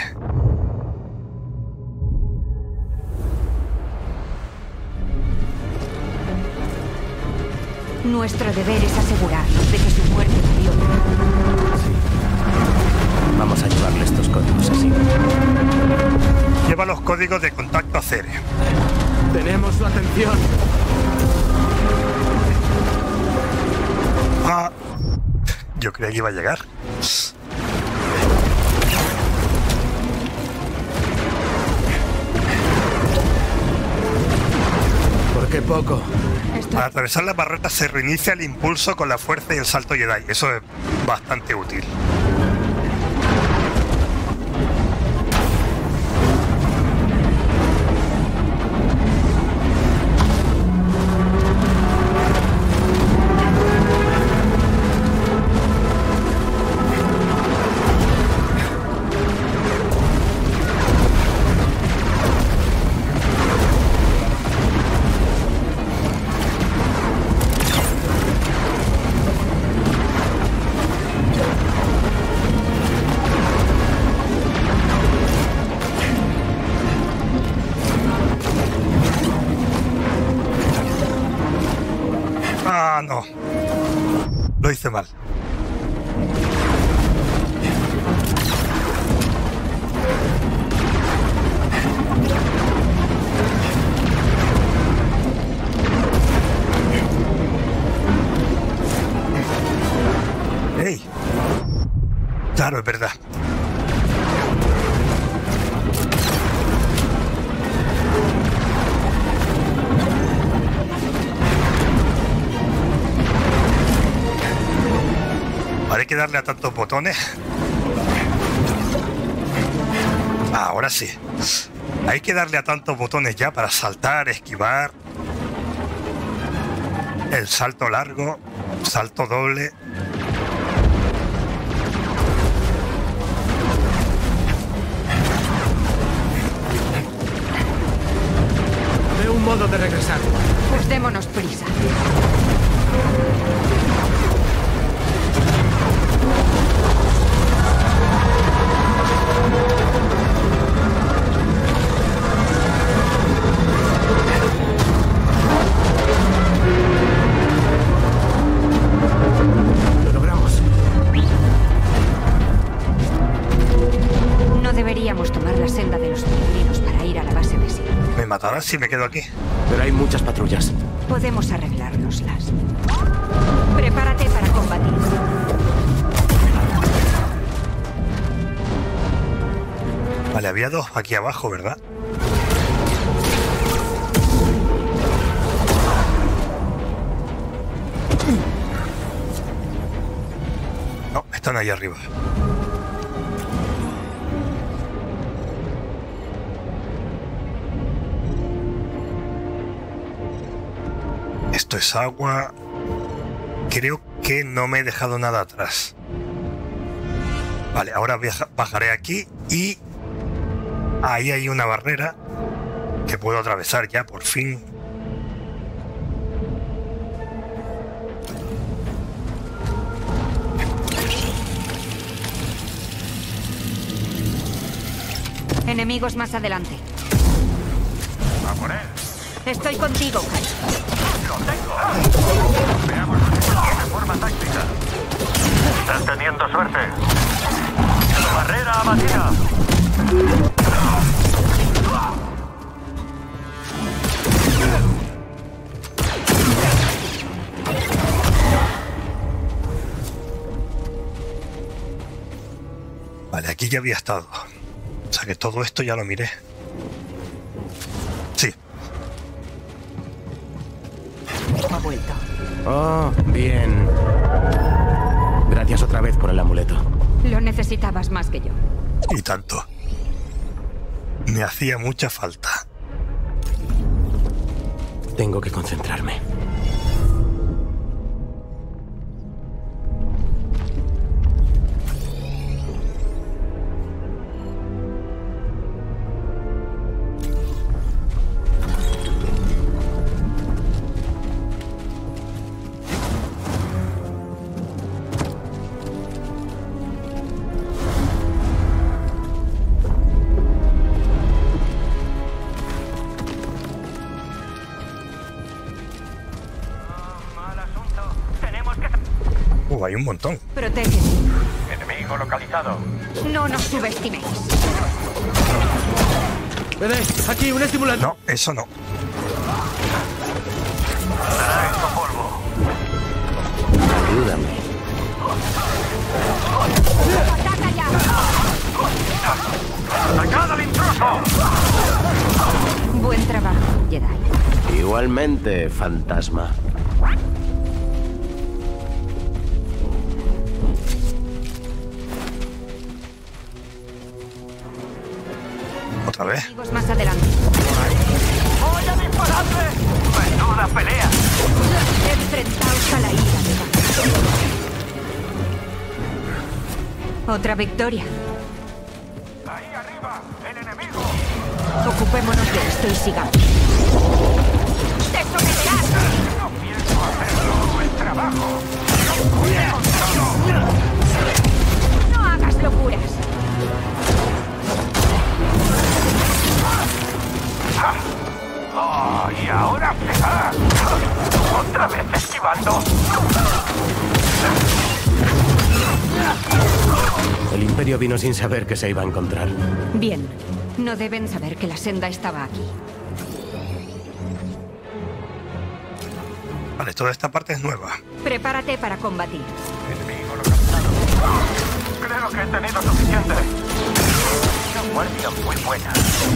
Nuestro deber es asegurarnos de que su muerte valió. Sí. Vamos a llevarle estos códigos así. Lleva los códigos de contacto a Cere. Tenemos su atención. Yo creía que iba a llegar. ¿Por qué poco? Para atravesar la barrera se reinicia el impulso con la fuerza y el salto Jedi. Eso es bastante útil. No. Lo hice mal. ¡Ey! Claro, es verdad. Hay que darle a tantos botones. Ahora sí. Hay que darle a tantos botones ya para saltar, esquivar. El salto largo, salto doble. Veo un modo de regresar. Pues démonos prisa. Lo logramos. No deberíamos tomar la senda de los peregrinos para ir a la base de sí. Me matarán si me quedo aquí. Pero hay muchas patrullas. Podemos arreglárnoslas. Prepárate para combatir. Vale, había 2 aquí abajo, ¿verdad? No, están ahí arriba. Esto es agua. Creo que no me he dejado nada atrás. Vale, ahora bajaré aquí y ahí hay una barrera que puedo atravesar ya, por fin. Enemigos más adelante. ¡A por él! Estoy contigo, Cal. ¡Lo tengo! Veamos de forma táctica. Estás teniendo suerte. ¡Barrera abatida! Vale, aquí ya había estado. O sea que todo esto ya lo miré. Sí. Ha vuelto. Oh, bien. Gracias otra vez por el amuleto. Lo necesitabas más que yo. Y tanto. Me hacía mucha falta. Tengo que concentrarme. Hay un montón. Protege. Enemigo localizado. No nos subestiméis. Aquí, un estimulante. No, eso no. Será esto polvo. Ayúdame. ¡Ataca ya! ¡Atacad al intruso! Buen trabajo, Jedi. Igualmente, fantasma. Otra vez. Enemigos más adelante. ¡Voy a dispararle! ¡Menuda pelea! Enfrentaos a la ira de Vader. Otra victoria. ¡Ahí arriba! ¡El enemigo! Ocupémonos de esto y sigamos. ¡Te someterás! ¡No pienso hacerlo! ¡El trabajo! ¡No hagas locuras! ¡Oh, y ahora pegar! ¡Otra vez esquivando! El Imperio vino sin saber que se iba a encontrar. Bien. No deben saber que la senda estaba aquí. Vale, toda esta parte es nueva. Prepárate para combatir. Enemigo localizado. Creo que he tenido suficiente. Una guardia muy buena.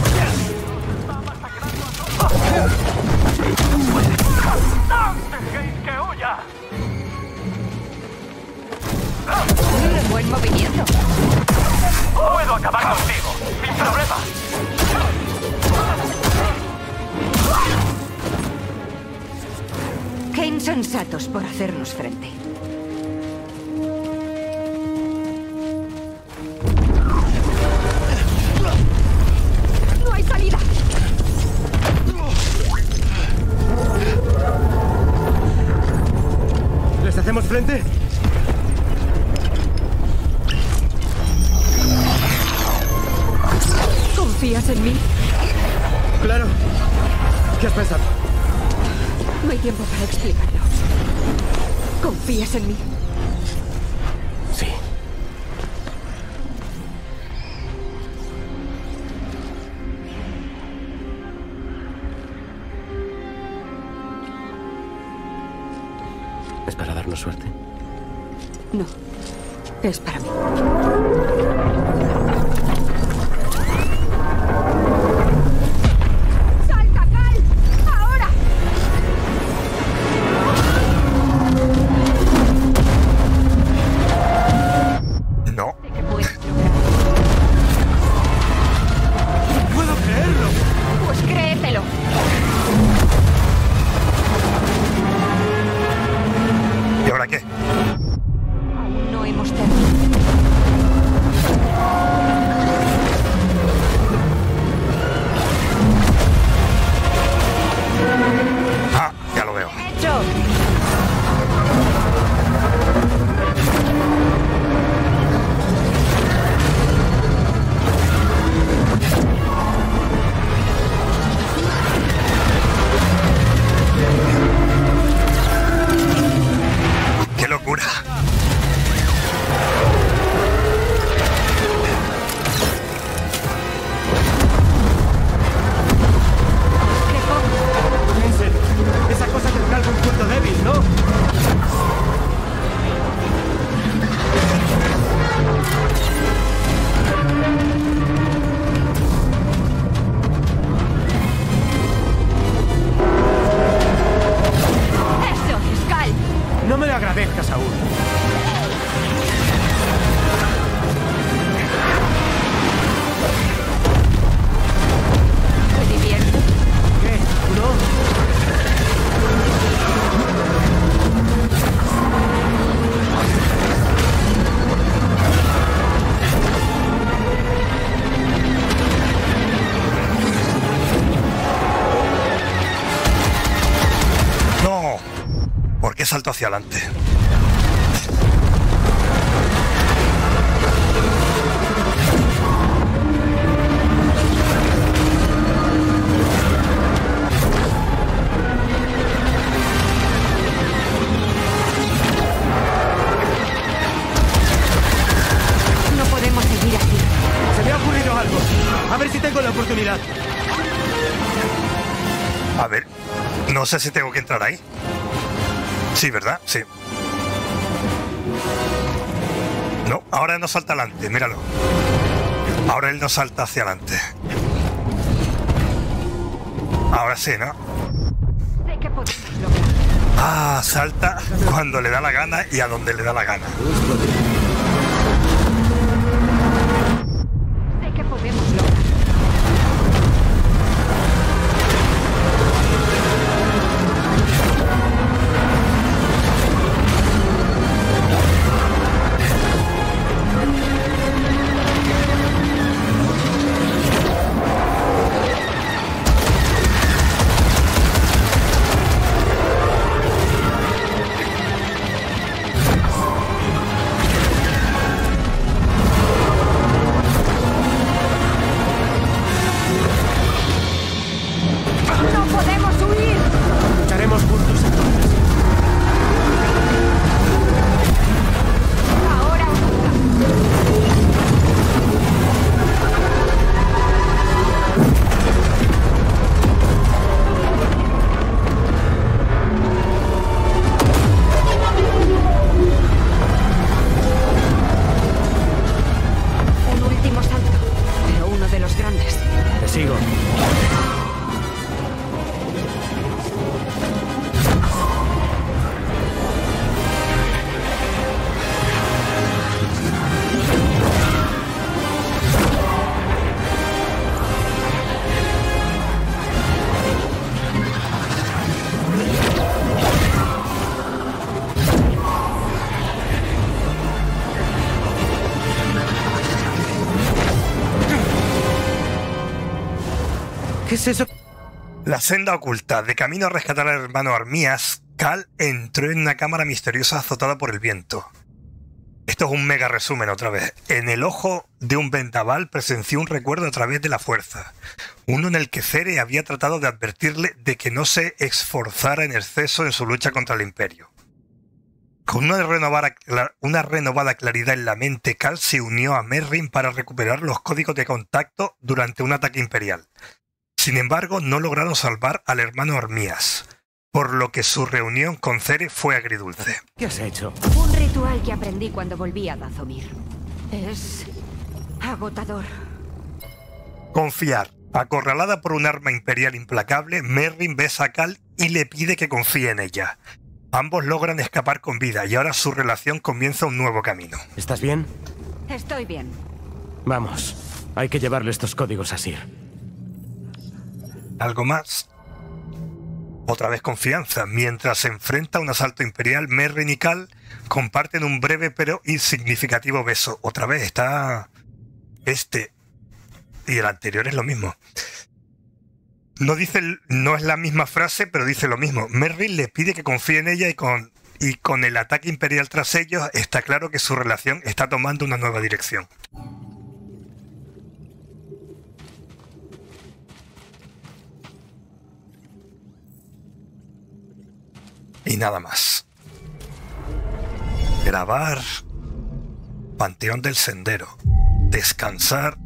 ¡No! ¡Dejéis que huya! Buen movimiento. ¡Puedo acabar contigo! ¡Sin problema! Qué insensatos por hacernos frente. ¡No hay salida! ¿Les hacemos frente? ¿Confías en mí? Claro. ¿Qué has pensado? No hay tiempo para explicarlo. ¿Confías en mí? Sí. ¿Es para darnos suerte? No. Es para mí. ¡Salta, Cal! ¡Ahora! No. Sé que puedes lograrlo. ¡Puedo creerlo! Pues créetelo. ¿Y ahora qué? Aún no hemos terminado. que salto hacia adelante. No podemos seguir así. Se me ha ocurrido algo. A ver si tengo la oportunidad. A ver, no sé si tengo que entrar ahí. Sí, ¿verdad? Sí. No, ahora no salta adelante, míralo. Ahora él no salta hacia adelante. Ahora sí, ¿no? Sé que podemos lograr. Ah, salta cuando le da la gana y a donde le da la gana. Sé que podemos lograr. ¿Qué es eso? La senda oculta. De camino a rescatar al hermano Armías, Cal entró en una cámara misteriosa azotada por el viento. Esto es un mega resumen otra vez. En el ojo de un vendaval presenció un recuerdo a través de la fuerza. Uno en el que Cere había tratado de advertirle de que no se esforzara en exceso en su lucha contra el Imperio. Con una renovada claridad en la mente, Cal se unió a Merrin para recuperar los códigos de contacto durante un ataque imperial. Sin embargo, no lograron salvar al hermano Armías, por lo que su reunión con Cere fue agridulce. ¿Qué has hecho? Un ritual que aprendí cuando volví a Dathomir. Es agotador. Confiar. Acorralada por un arma imperial implacable, Merrin besa a Cal y le pide que confíe en ella. Ambos logran escapar con vida y ahora su relación comienza un nuevo camino. ¿Estás bien? Estoy bien. Vamos. Hay que llevarle estos códigos a Sir. ¿Algo más? Otra vez confianza. Mientras se enfrenta a un asalto imperial, Merrin y Cal comparten un breve pero insignificativo beso. Otra vez está... Y el anterior es lo mismo. No es la misma frase, pero dice lo mismo. Merrin le pide que confíe en ella y con el ataque imperial tras ellos, está claro que su relación está tomando una nueva dirección. Y nada más. Grabar. Panteón del Sendero. Descansar.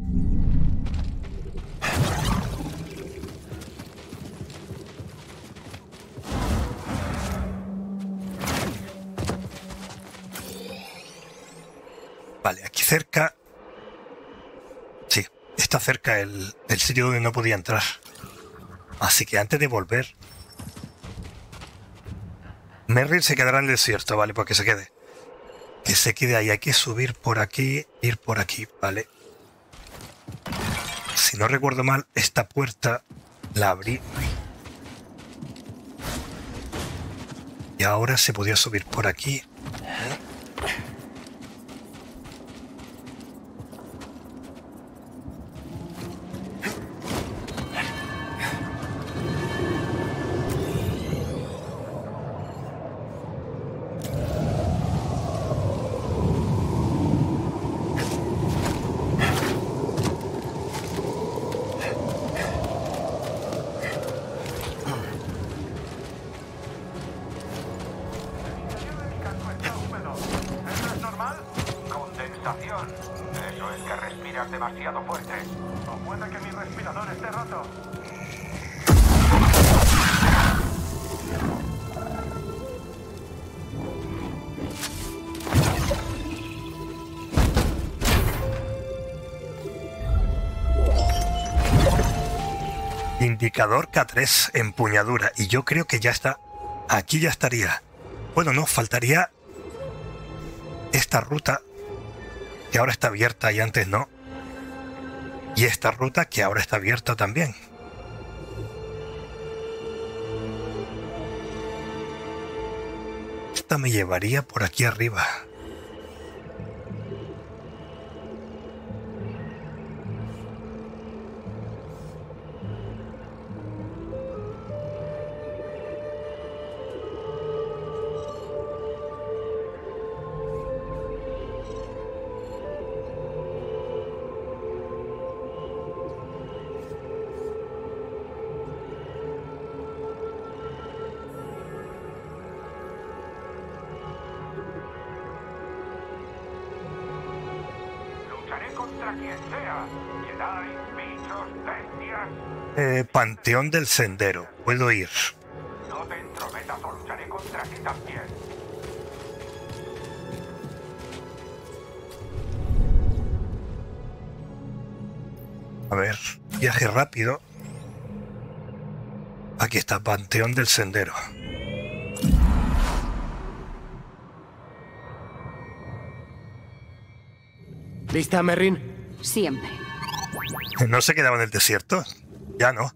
Vale, aquí cerca... Sí, está cerca el sitio donde no podía entrar. Así que antes de volver... Merrin se quedará en el desierto, ¿vale? Porque se quede. Que se quede ahí. Hay que subir por aquí, ir por aquí, ¿vale? Si no recuerdo mal, esta puerta la abrí. Y ahora se podía subir por aquí. es demasiado fuerte. O puede que mi respirador esté roto. Indicador K3, empuñadura. Y yo creo que ya está. Aquí ya estaría. Bueno, no, faltaría esta ruta, que ahora está abierta y antes no. Y esta ruta, que ahora está abierta también. Esta me llevaría por aquí arriba. Panteón del Sendero. Puedo ir. No te entrometas o lucharé contra ti también. A ver, viaje rápido. Aquí está, Panteón del Sendero. ¿Lista, Merrin? Siempre. ¿No se quedaba en el desierto? Ya no.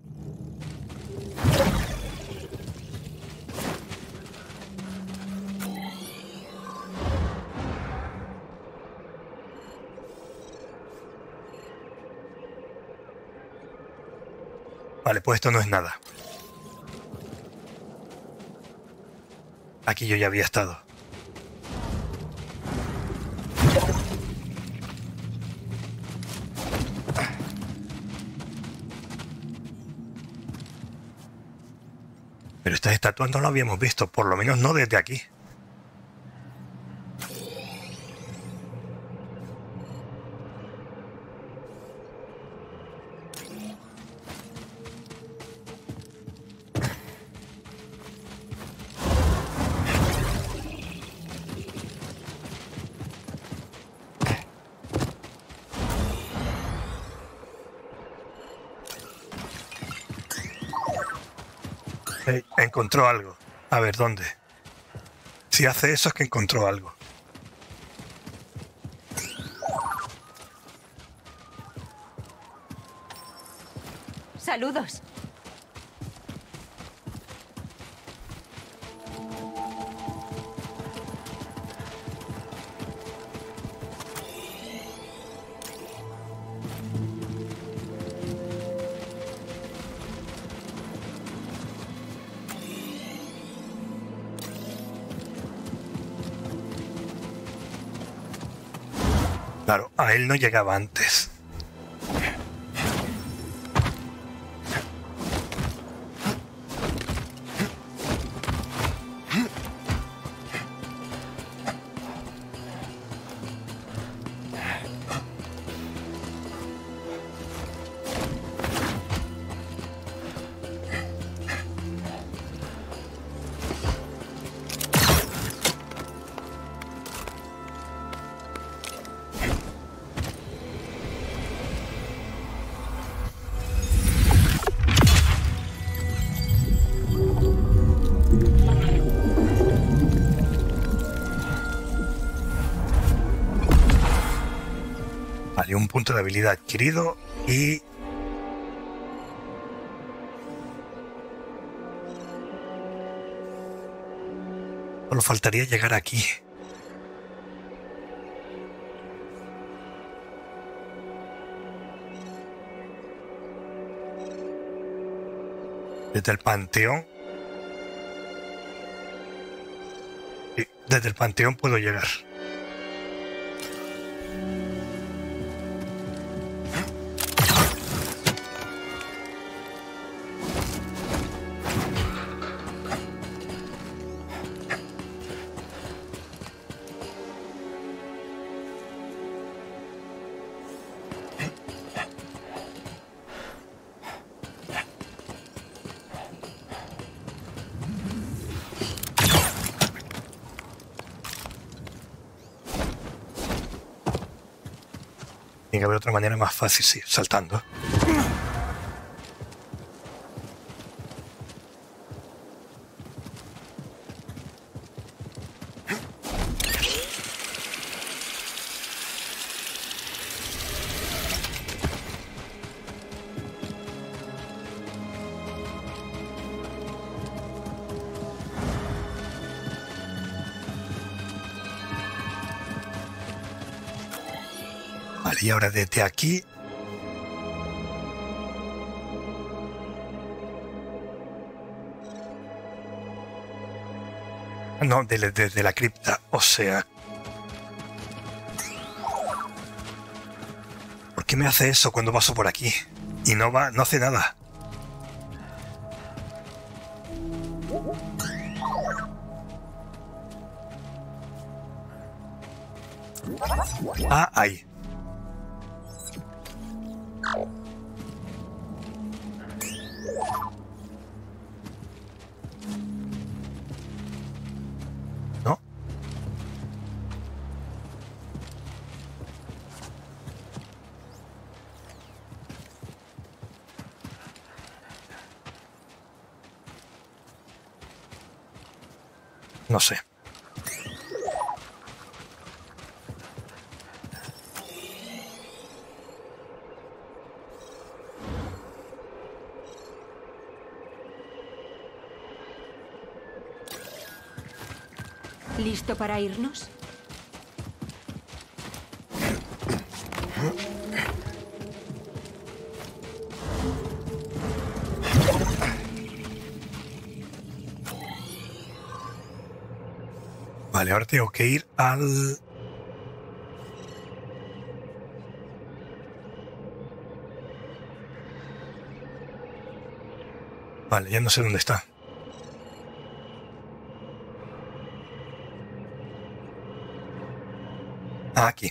Vale, pues esto no es nada. Aquí yo ya había estado. Pero estas estatuas no las habíamos visto, por lo menos no desde aquí. Encontró algo. A ver, ¿dónde? Si hace eso es que encontró algo. Saludos. Claro, a él no llegaba antes. Vale, un punto de habilidad adquirido y... solo faltaría llegar aquí. Desde el Panteón. Sí, desde el Panteón puedo llegar. Tiene que haber otra manera más fácil, sí, saltando. Vale, y ahora desde aquí... No, desde la cripta, o sea... ¿Por qué me hace eso cuando paso por aquí? Y no hace nada. Ah, ahí. ¿No? No sé. ¿Listo para irnos? Vale, ahora tengo que ir al... Vale, ya no sé dónde está. Ah, aquí.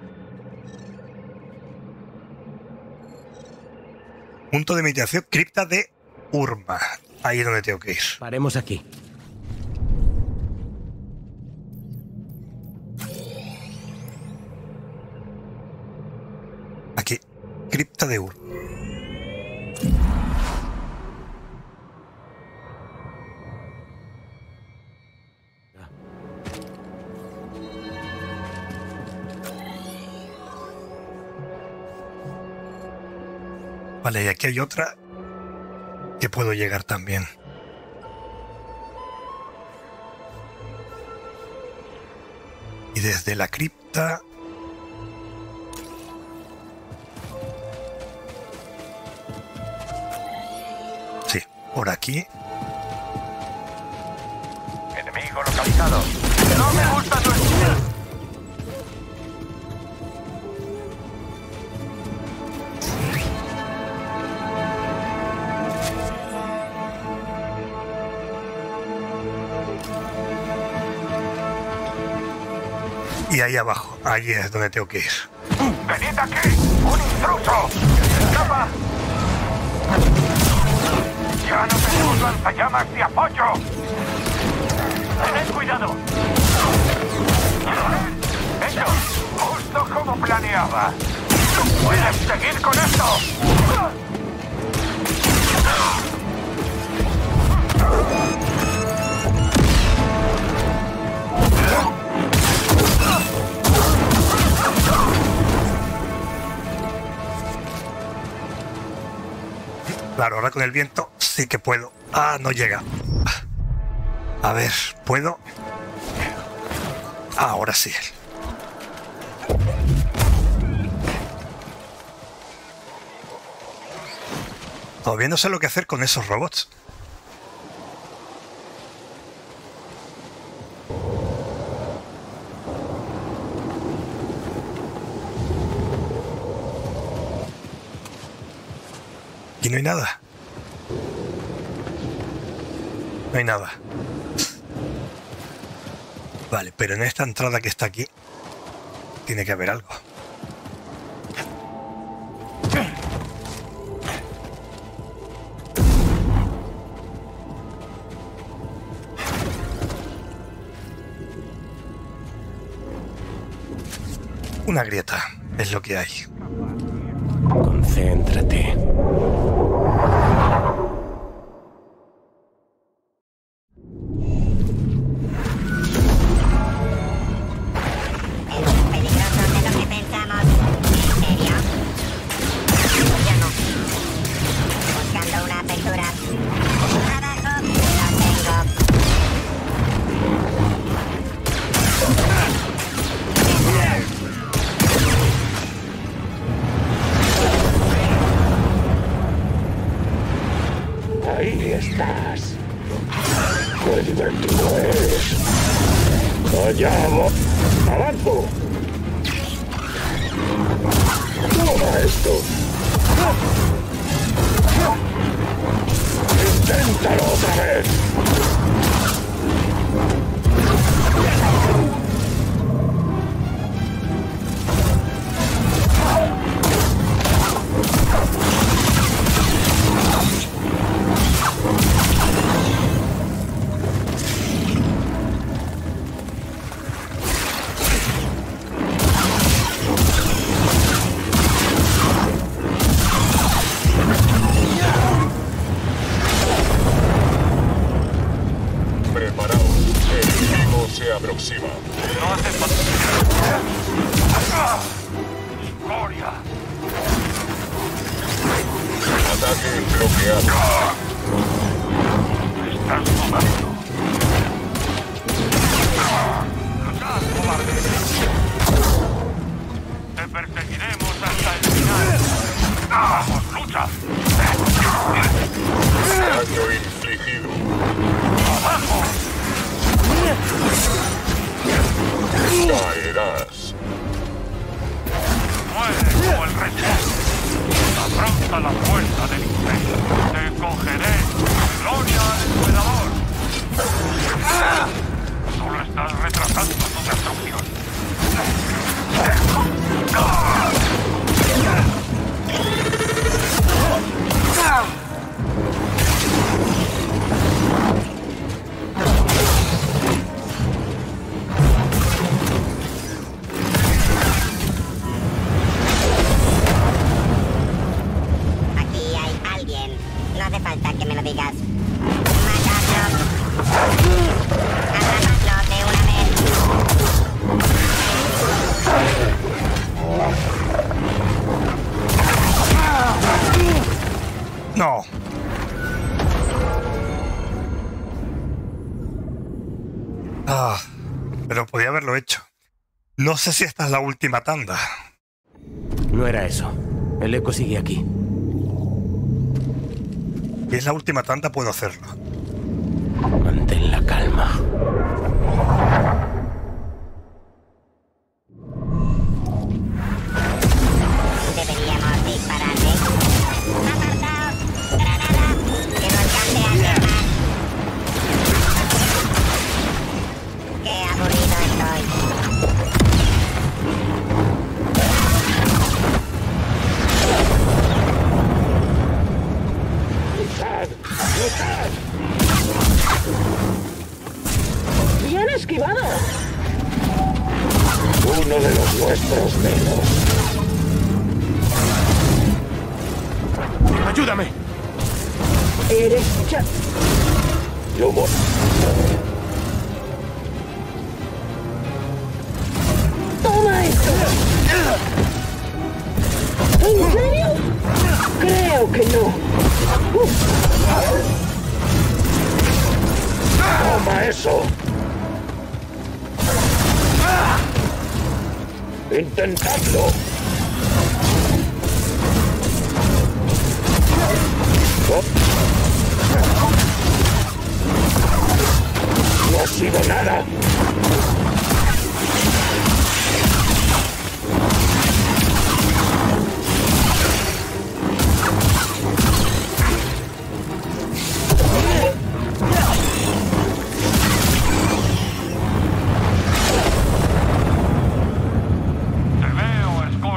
Punto de meditación, cripta de Urma. Ahí es donde tengo que ir. Paremos aquí. Aquí, cripta de Urma. Vale, y aquí hay otra que puedo llegar también. Y desde la cripta... Sí, por aquí. Enemigo localizado. No me gusta tu estilo. Y ahí abajo, ahí es donde tengo que ir. ¡Venid aquí! ¡Un intruso! ¡Escapa! ¡Ya no tenemos lanzallamas de apoyo! ¡Tened cuidado! ¡Hecho! ¡Justo como planeaba! ¡Puedes seguir con esto! Claro, ahora con el viento sí que puedo. Ah, no llega. A ver, ¿puedo? Ah, ahora sí. Todavía no sé lo que hacer con esos robots. Aquí no hay nada. No hay nada. Vale, pero en esta entrada que está aquí tiene que haber algo. Una grieta es lo que hay. Concéntrate. Ahí estás. ¡Qué divertido eres! ¡Allá va! ¡Avanzo! ¡Toma esto! ¡Inténtalo otra vez! Se aproxima. No hace falta. ¡Gloria! Ataque bloqueado. Estás jugando. ¡Luchad, cobarde! Te perseguiremos hasta el final. ¡Vamos, lucha! Daño infligido. ¡Abajo! Caerás. Muere como el resto. Afronta la fuerza del imperio. Te cogeré. ¡Gloria al emperador! Solo estás retrasando tu destrucción. No. Pero podía haberlo hecho. No sé si esta es la última tanda. No era eso. El eco sigue aquí. Si es la última tanda, puedo hacerlo. Mantén la calma. Deberíamos dispararle. ¡Apartaos! ¡Granada! ¡Que no alcance a hacer más! ¡Qué aburrido estoy! ¡Bien esquivado! Uno de los nuestros menos. ¡Ayúdame! Eres ya... Yo voy. ¡Toma esto! ¿En serio? Creo que no. ¡Toma eso! ¡Intentadlo! No ha sido nada. Te veo, Scott.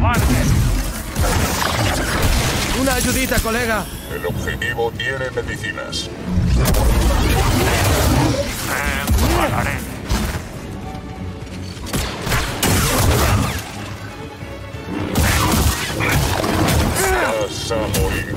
Una ayudita, colega. El objetivo tiene medicinas. Pararé. Vas a morir.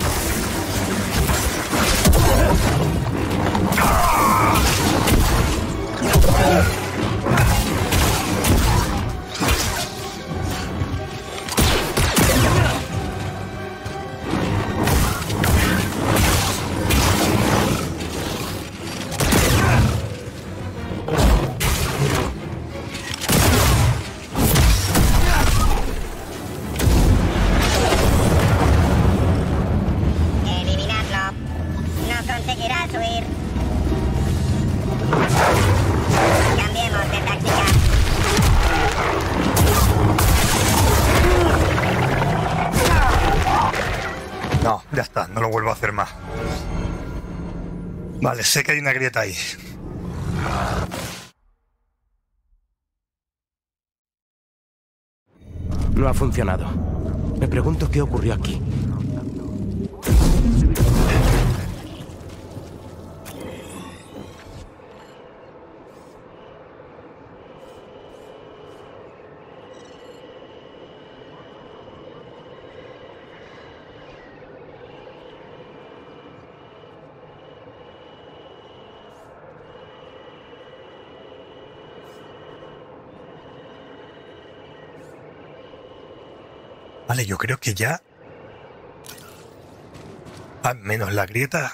Eliminadlo. No conseguirás huir. Cambiemos de táctica. No, ya está, no lo vuelvo a hacer más. Vale, sé que hay una grieta ahí. No ha funcionado. Me pregunto qué ocurrió aquí. Vale, yo creo que ya... Ah, menos la grieta.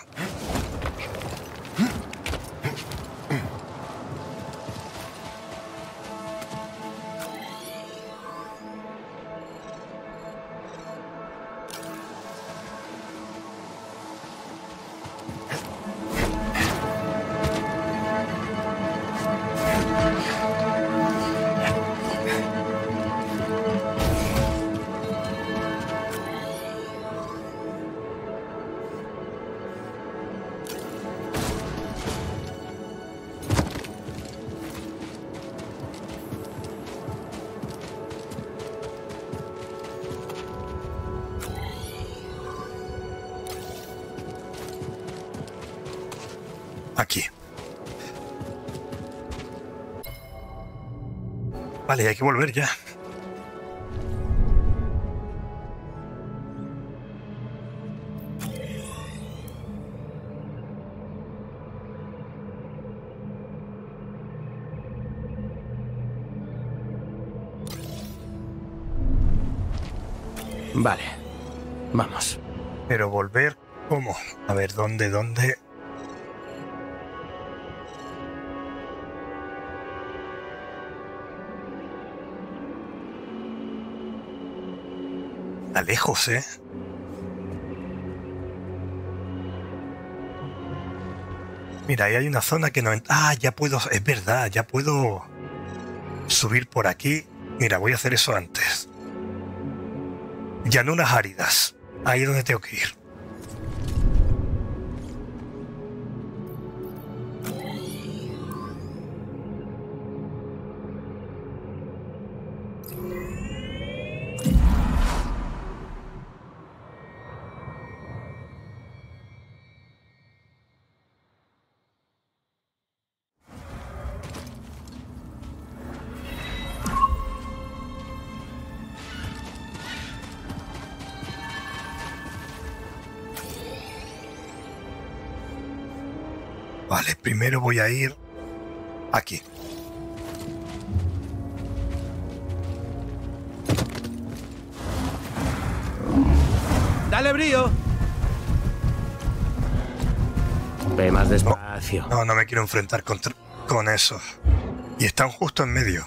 Aquí. Vale, hay que volver ya. Vale. Vamos. Pero volver, ¿cómo? A ver, ¿dónde? Está lejos, ¿eh? Mira, ahí hay una zona que no... Ah, ya puedo... Es verdad, ya puedo subir por aquí. Mira, voy a hacer eso antes. Llanuras áridas. Ahí es donde tengo que ir. Vale, primero voy a ir aquí. ¡Dale brío! Ve más despacio. No me quiero enfrentar con eso. Y están justo en medio.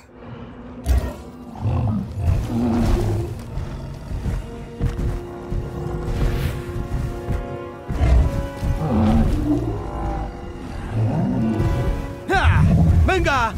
¡Venga!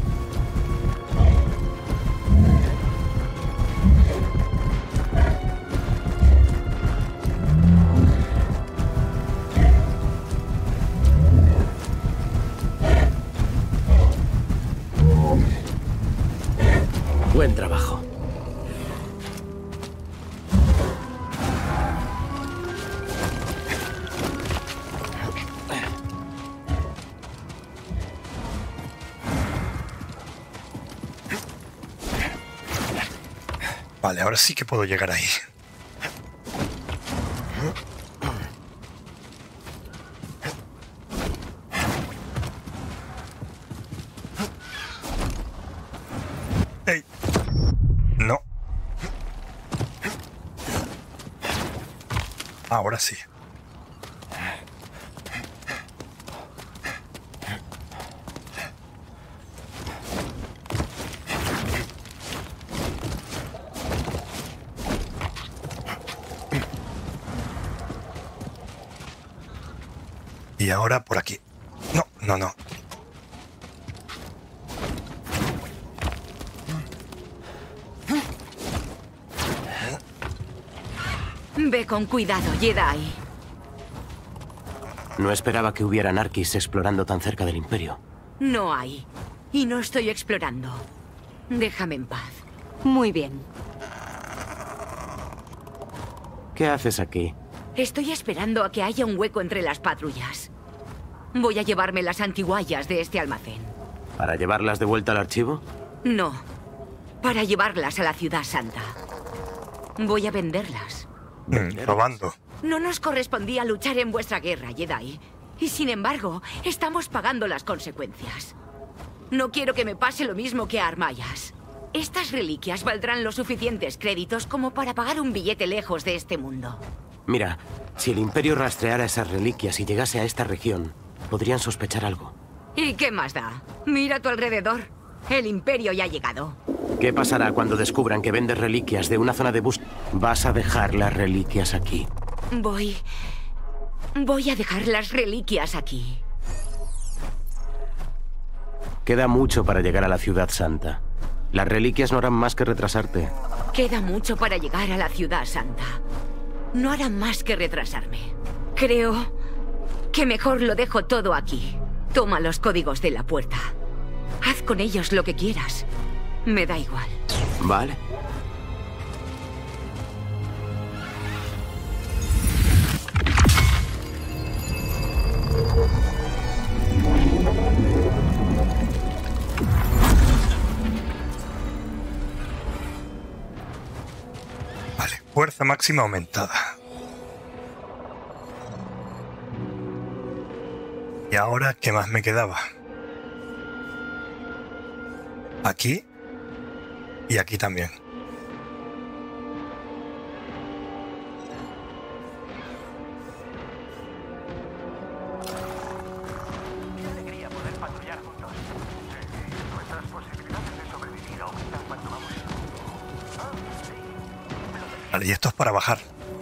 Buen trabajo. Vale, ahora sí que puedo llegar ahí. ¡Ey! No. Ahora sí. Y ahora por aquí. No, no, no. Ve con cuidado, Jedi. No esperaba que hubiera Narquis explorando tan cerca del Imperio. No hay. Y no estoy explorando. Déjame en paz. Muy bien. ¿Qué haces aquí? Estoy esperando a que haya un hueco entre las patrullas. Voy a llevarme las antiguallas de este almacén. ¿Para llevarlas de vuelta al archivo? No. Para llevarlas a la Ciudad Santa. Voy a venderlas. Robando. No nos correspondía luchar en vuestra guerra, Jedi. Y sin embargo, estamos pagando las consecuencias. No quiero que me pase lo mismo que a Armayas. Estas reliquias valdrán los suficientes créditos como para pagar un billete lejos de este mundo. Mira, si el Imperio rastreara esas reliquias y llegase a esta región, podrían sospechar algo. ¿Y qué más da? Mira a tu alrededor. El Imperio ya ha llegado. ¿Qué pasará cuando descubran que vendes reliquias de una zona de búsqueda? Vas a dejar las reliquias aquí. Voy a dejar las reliquias aquí. Queda mucho para llegar a la Ciudad Santa. Las reliquias no harán más que retrasarte. Queda mucho para llegar a la Ciudad Santa. No harán más que retrasarme. Creo que mejor lo dejo todo aquí. Toma los códigos de la puerta. Haz con ellos lo que quieras. Me da igual. Vale. Vale, fuerza máxima aumentada. ¿Y ahora qué más me quedaba? Aquí y aquí también. Qué alegría poder patrullar juntos. Nuestras posibilidades de sobrevivir aumentan cuando vamos. Vale, y esto es para bajar.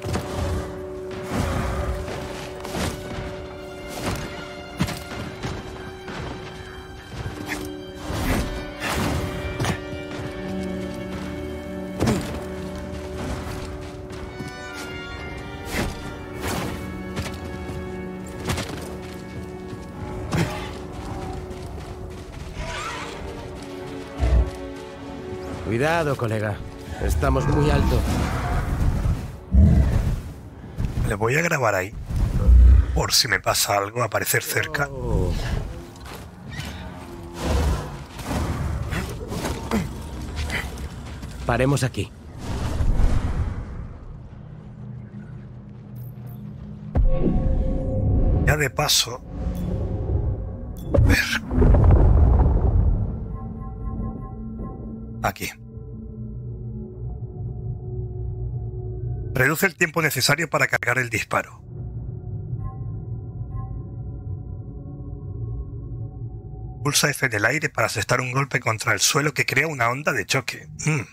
Cuidado, colega. Estamos muy alto. Le voy a grabar ahí. Por si me pasa algo, aparecer cerca. Paremos aquí. Ya de paso... A ver. Aquí. Reduce el tiempo necesario para cargar el disparo. Pulsa F en el aire para asestar un golpe contra el suelo que crea una onda de choque.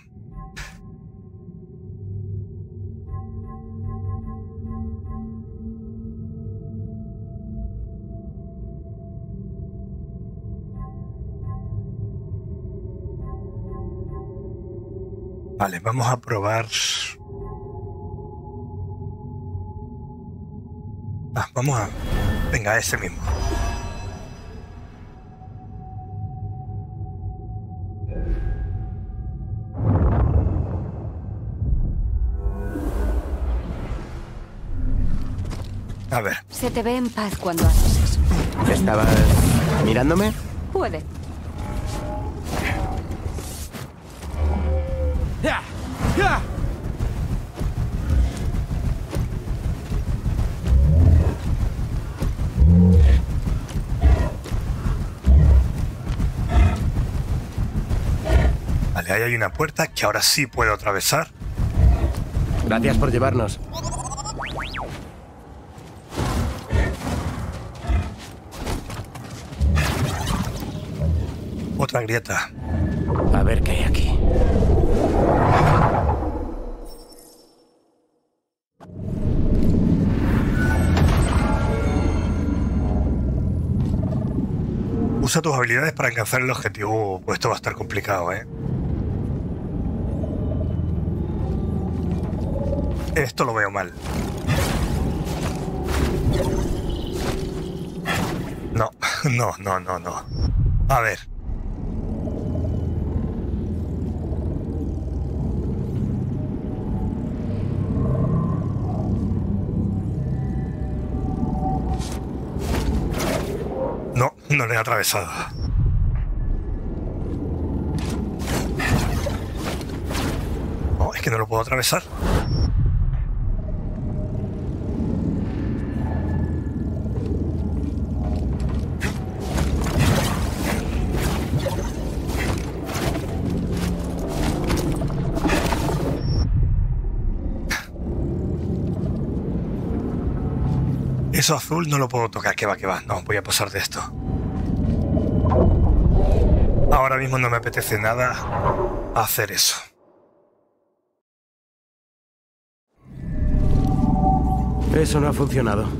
Vale, vamos a probar... vamos a... Venga, ese mismo. A ver. Se te ve en paz cuando haces eso. ¿Estabas mirándome? Puede. Vale, ahí hay una puerta que ahora sí puedo atravesar. Gracias por llevarnos. Otra grieta. A ver qué hay aquí. Usa tus habilidades para alcanzar el objetivo. Pues esto va a estar complicado, ¿eh? Esto lo veo mal. No, no, no, no, no. A ver. No, no le he atravesado. No, es que no lo puedo atravesar. Eso azul no lo puedo tocar, que va, que va. No, voy a pasar de esto. Ahora mismo no me apetece nada hacer eso. Eso no ha funcionado.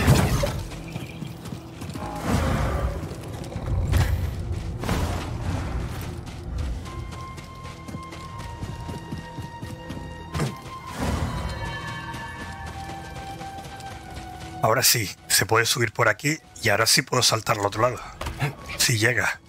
Ahora sí, se puede subir por aquí y ahora sí puedo saltar al otro lado. Si llega.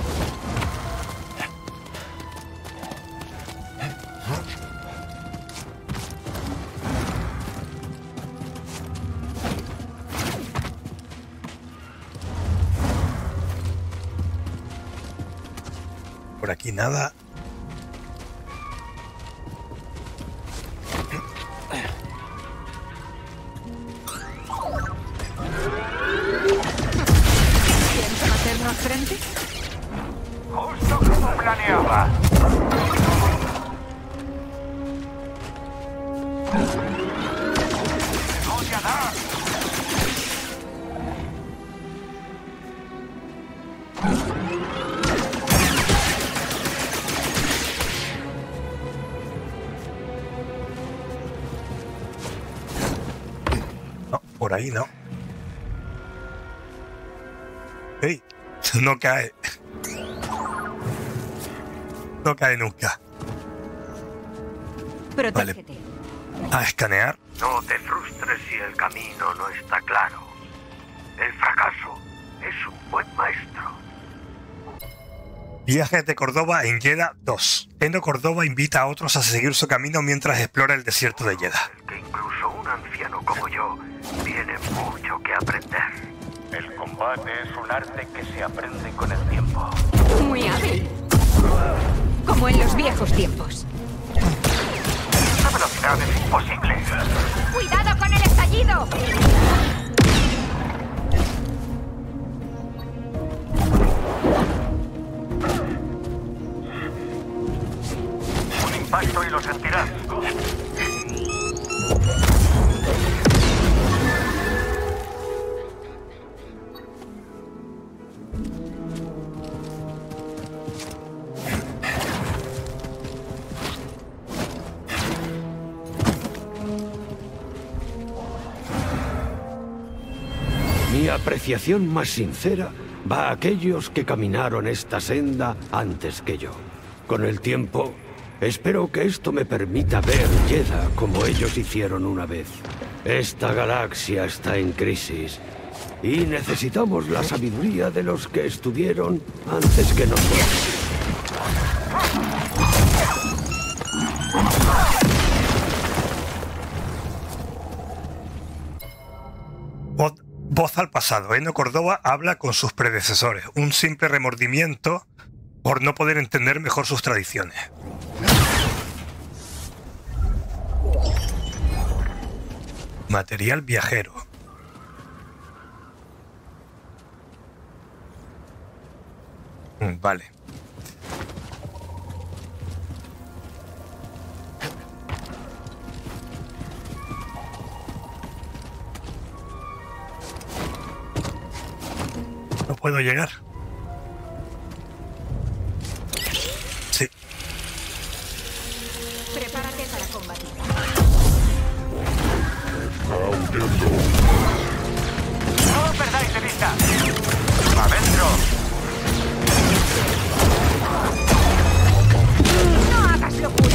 Por aquí nada. Frente? Justo como planeaba. ¡Voy a dar! No, por ahí no. ¡Ey! No cae. No cae nunca. Protégete. Vale. A escanear. No te frustres si el camino no está claro. El fracaso es un buen maestro. Viajes de Córdoba en Jedha 2. Eno Córdoba invita a otros a seguir su camino mientras explora el desierto de Jedha. Que incluso un anciano como yo tiene mucho que aprender. El combate es un arte que se aprende con el tiempo. Muy hábil. Como en los viejos tiempos. Esa velocidad es imposible. ¡Cuidado con el estallido! Un impacto y lo sentirás. Mi apreciación más sincera va a aquellos que caminaron esta senda antes que yo. Con el tiempo, espero que esto me permita ver Jedha como ellos hicieron una vez. Esta galaxia está en crisis y necesitamos la sabiduría de los que estuvieron antes que nosotros. Voz al pasado. Eno Córdoba habla con sus predecesores. Un simple remordimiento por no poder entender mejor sus tradiciones. Material viajero. Vale. No puedo llegar. Sí. Prepárate para combatir. ¡No os perdáis de vista! ¡Adentro! ¡No hagas locura!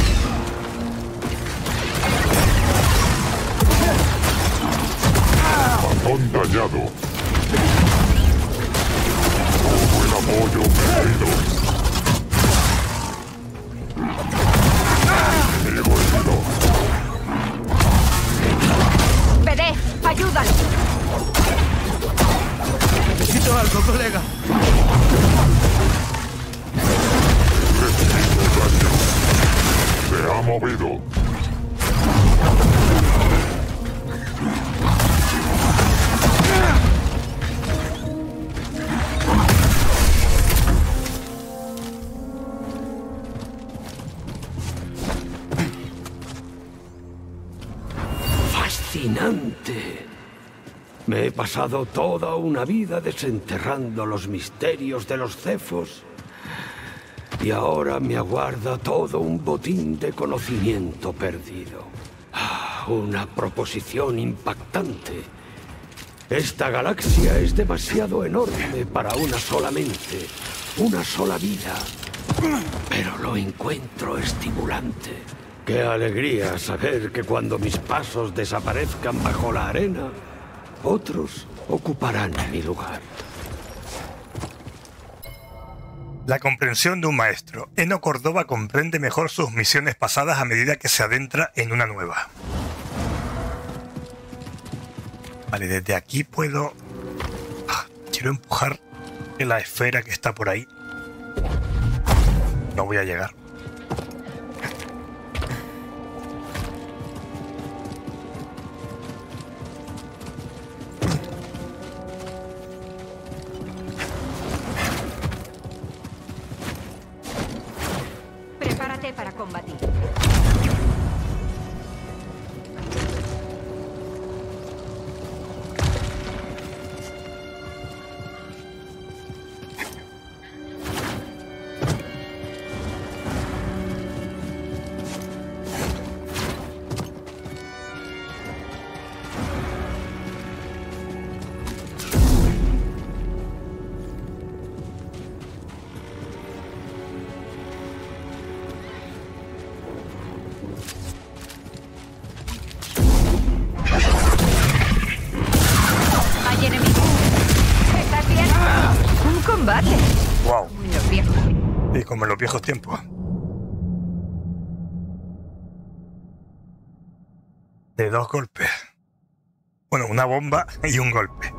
Batón dañado. Buen apoyo, querido. Enemigo herido. ¡PD! ¡Ayúdalo! Necesito algo, colega. Recibido daño. Se ha movido. Fascinante. Me he pasado toda una vida desenterrando los misterios de los cefos y ahora me aguarda todo un botín de conocimiento perdido. Una proposición impactante. Esta galaxia es demasiado enorme para una sola mente, una sola vida, pero lo encuentro estimulante. Qué alegría saber que cuando mis pasos desaparezcan bajo la arena, otros ocuparán mi lugar. La comprensión de un maestro. Eno Córdoba comprende mejor sus misiones pasadas a medida que se adentra en una nueva. Vale, desde aquí puedo... quiero empujar la esfera que está por ahí. No voy a llegar. Prepárate para combatir. Wow. Y como en los viejos tiempos. De 2 golpes. Bueno, una bomba y un golpe.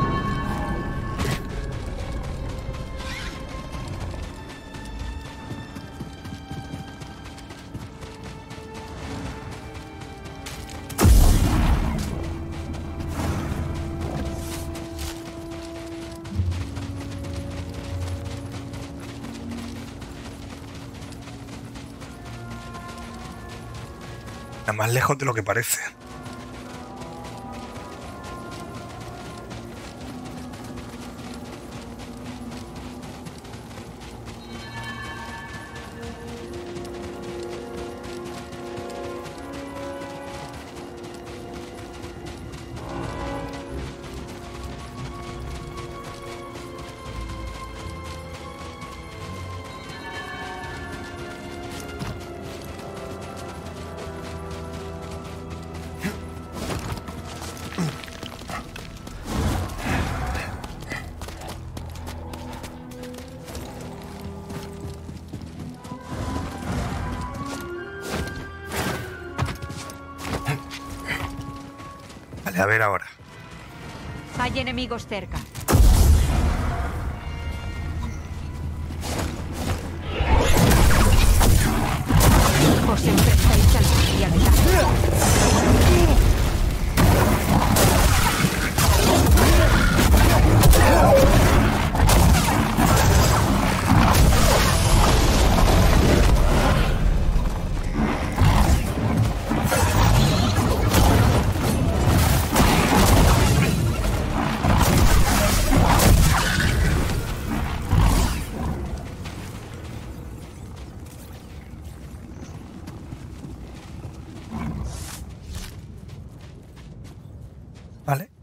Está más lejos de lo que parece. A ver ahora. Hay enemigos cerca. Os enfrentáis a la magia de la...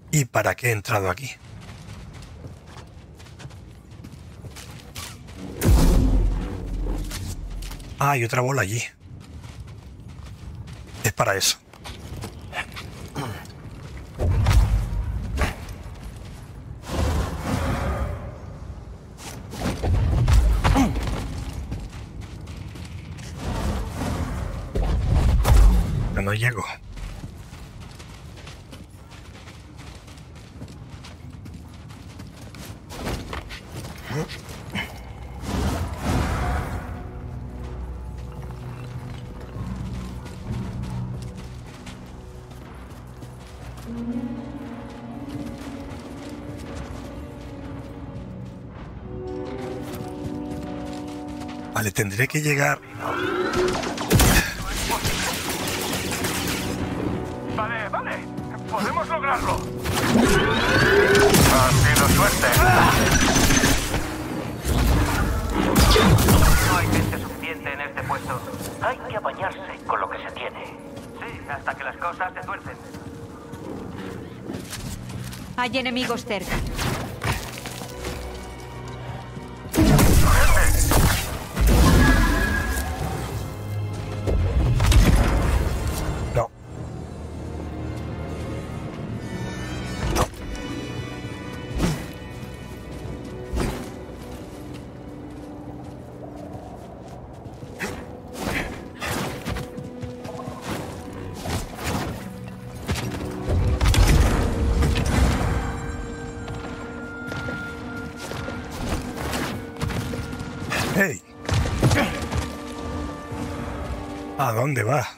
¿Y para qué he entrado aquí? Ah, hay otra bola allí. Es para eso. Pero no llego. Vale, tendré que llegar. Vale. Podemos lograrlo. Ha sido suerte. No hay gente suficiente en este puesto. Hay que apañarse con lo que se tiene. Sí, hasta que las cosas se tuercen. Hay enemigos cerca. No. ¡Hey! ¿A dónde va?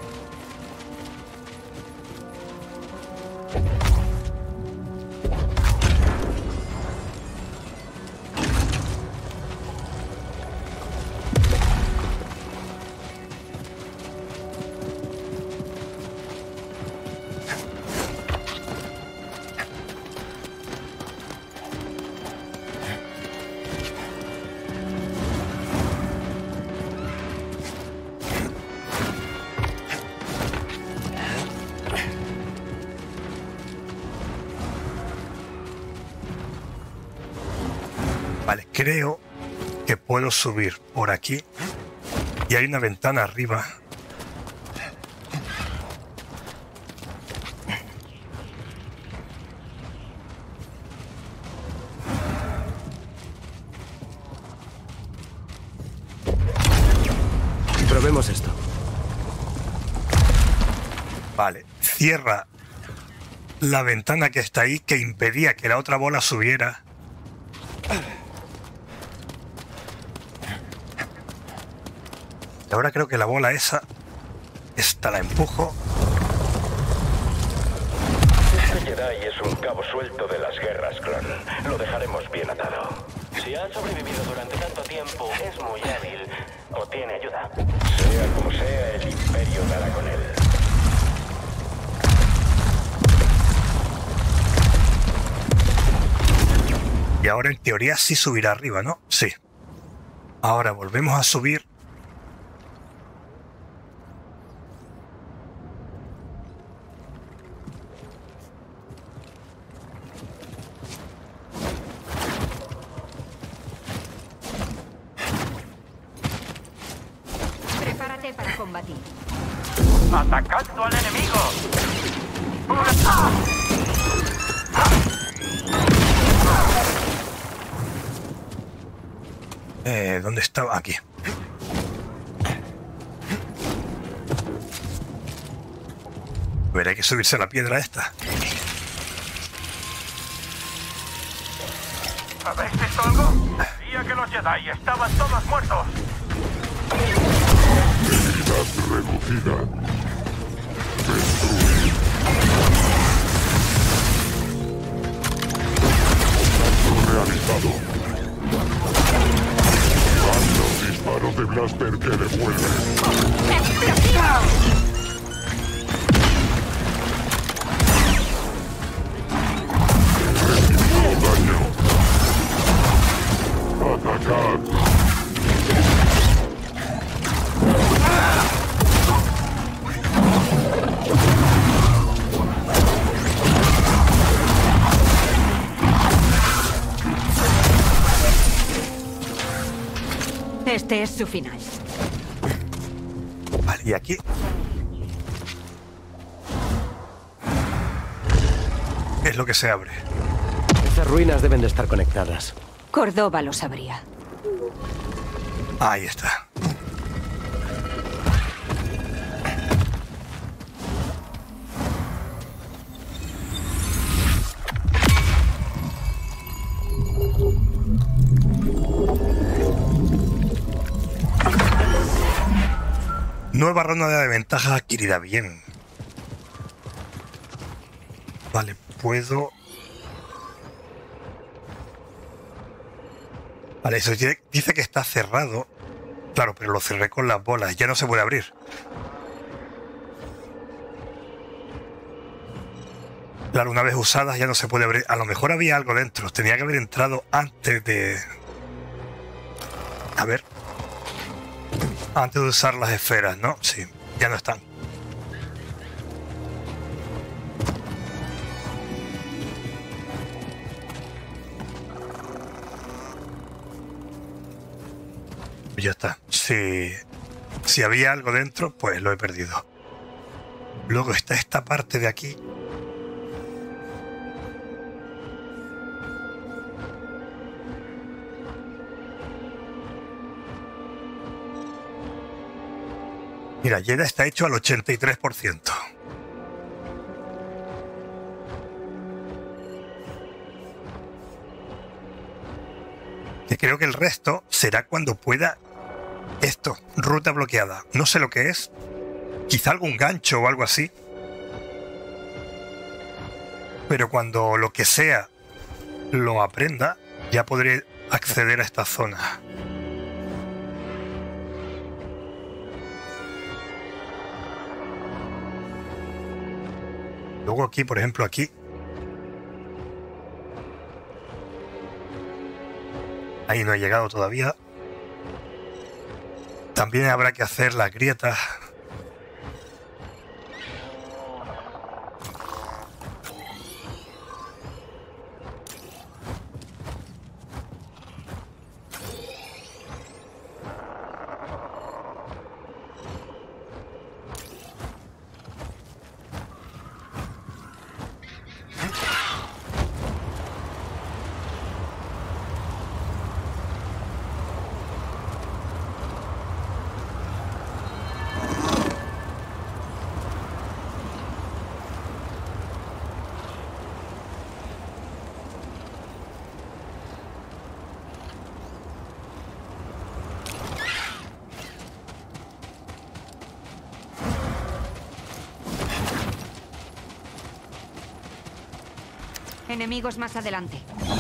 Vale, creo que puedo subir por aquí y hay una ventana arriba. Probemos esto. Vale, cierra la ventana que está ahí que impedía que la otra bola subiera. Y ahora creo que la bola esta la empujo. Este Jedi es un cabo suelto de las guerras clon. Lo dejaremos bien atado. Si ha sobrevivido durante tanto tiempo, es muy hábil o tiene ayuda. Sea como sea, el Imperio dará con él. Y ahora en teoría sí subirá arriba, ¿no? Sí. Ahora volvemos a subir. Prepárate para combatir. ¡Atacando al enemigo! ¿Dónde estaba? Aquí. A ver, hay que subirse a la piedra esta. ¿Habéis visto algo? Decía que los Jedi estaban todos muertos. Debilidad reducida. Realizado. Manda disparos de blaster que devuelven. Recibido daño. Atacar. Este es su final. Vale, y aquí. Es lo que se abre. Estas ruinas deben de estar conectadas. Córdoba lo sabría. Ahí está. Nueva ronda de ventaja adquirida. Bien. Vale, puedo... Vale, eso dice que está cerrado. Claro, pero lo cerré con las bolas. Ya no se puede abrir. Claro, una vez usadas ya no se puede abrir. A lo mejor había algo dentro. Tenía que haber entrado antes de... A ver. Antes de usar las esferas, ¿no? Sí, ya no están. Ya está. Si había algo dentro, pues lo he perdido. Luego está esta parte de aquí. Mira, Yeda está hecho al 83%. Y creo que el resto será cuando pueda... Esto, ruta bloqueada. No sé lo que es. Quizá algún gancho o algo así. Pero cuando lo que sea lo aprenda, ya podré acceder a esta zona. Luego aquí, por ejemplo, aquí. Ahí no he llegado todavía. También habrá que hacer las grietas. Enemigos más adelante.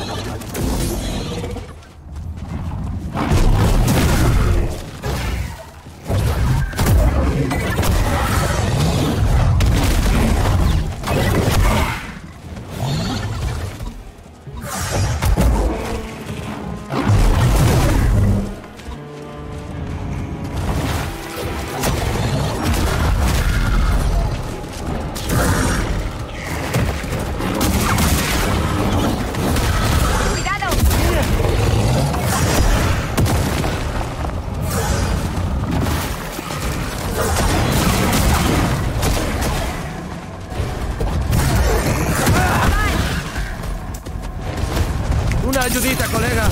Ayudita, colega.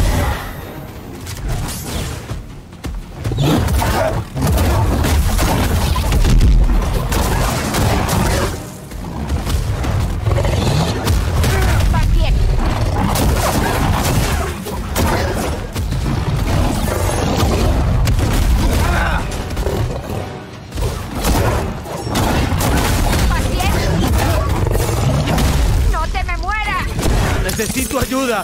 ¡No te me mueras! Necesito ayuda.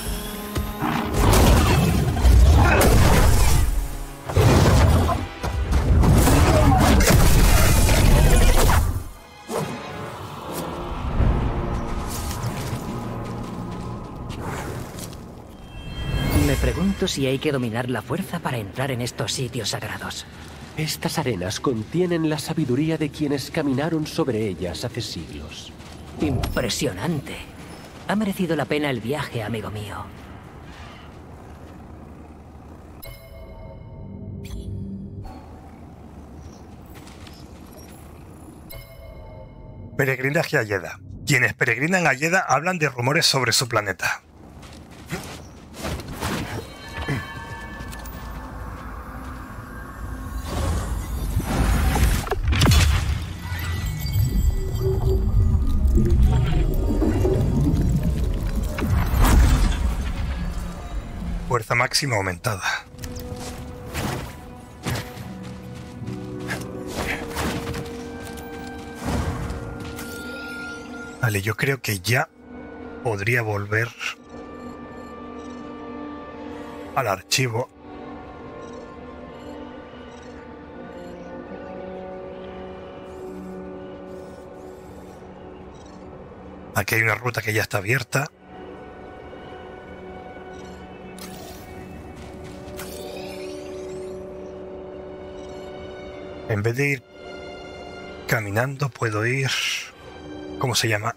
Me pregunto si hay que dominar la fuerza para entrar en estos sitios sagrados. Estas arenas contienen la sabiduría de quienes caminaron sobre ellas hace siglos. Impresionante. Ha merecido la pena el viaje, amigo mío. Peregrinaje a Jedha. Quienes peregrinan a Jedha hablan de rumores sobre su planeta. Fuerza máxima aumentada. Vale, yo creo que ya podría volver al archivo. Aquí hay una ruta que ya está abierta. En vez de ir caminando, puedo ir... ¿Cómo se llama?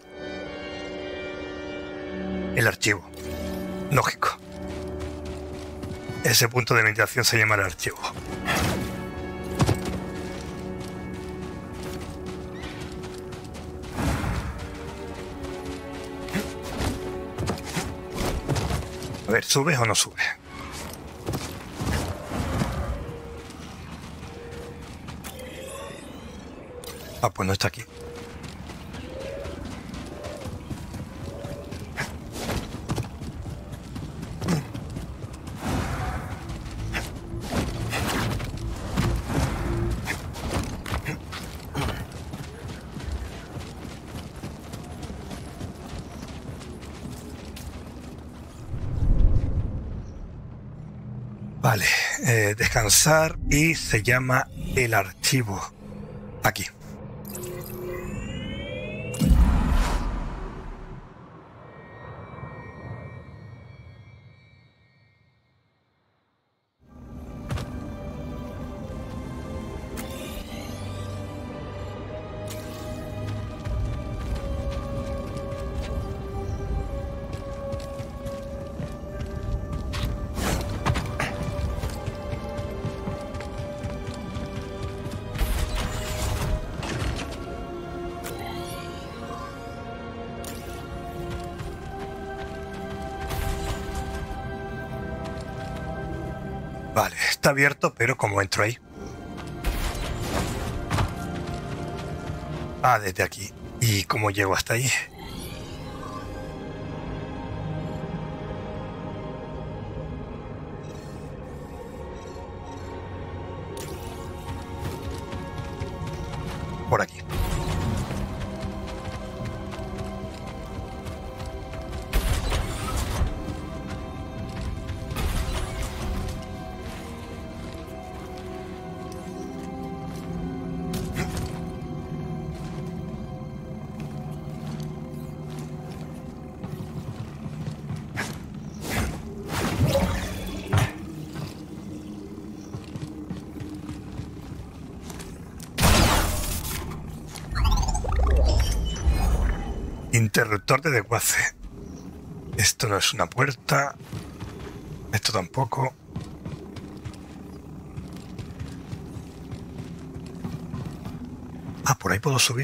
El archivo. Lógico. Ese punto de meditación se llama el archivo. A ver, ¿sube o no sube? Ah, pues no está aquí. Vale, descansar y se llama el archivo. Aquí. Vale, está abierto, pero ¿cómo entro ahí? Ah, desde aquí. ¿Y cómo llego hasta ahí? Por aquí. Interruptor de desguace. Esto no es una puerta. Esto tampoco. Ah, por ahí puedo subir.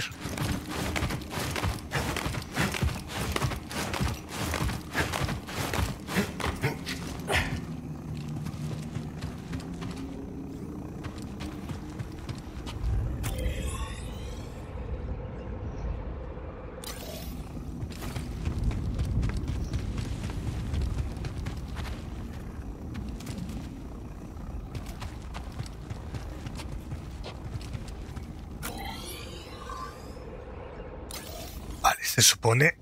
Se supone...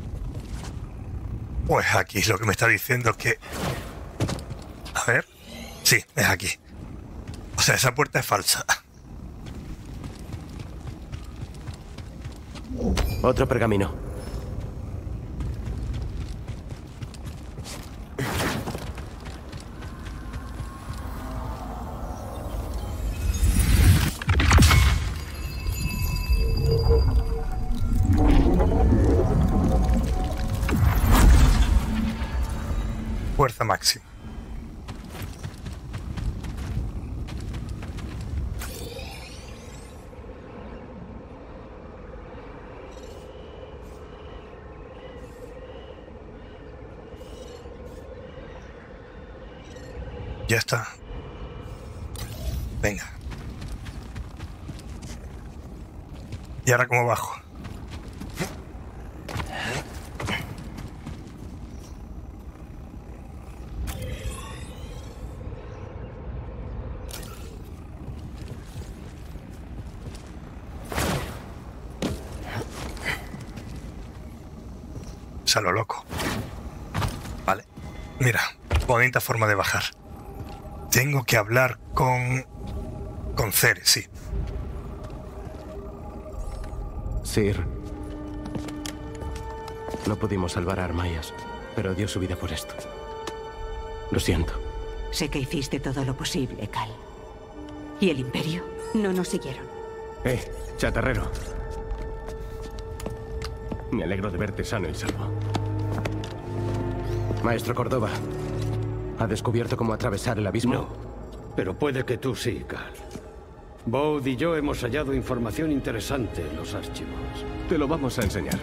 Pues aquí lo que me está diciendo es que... A ver... Sí, es aquí. O sea, esa puerta es falsa. Otro pergamino. Fuerza máxima. Ya está. Venga. ¿Y ahora cómo bajo? Es a lo loco. Vale. Mira, bonita forma de bajar. Tengo que hablar con Ceres, sí. Sir. No pudimos salvar a Armayas, pero dio su vida por esto. Lo siento. Sé que hiciste todo lo posible, Cal. ¿Y el Imperio? No nos siguieron. Chatarrero. Me alegro de verte sano y salvo. Maestro Córdoba, ¿ha descubierto cómo atravesar el abismo? No, pero puede que tú sí, Cal. Bode y yo hemos hallado información interesante en los archivos. Te lo vamos a enseñar.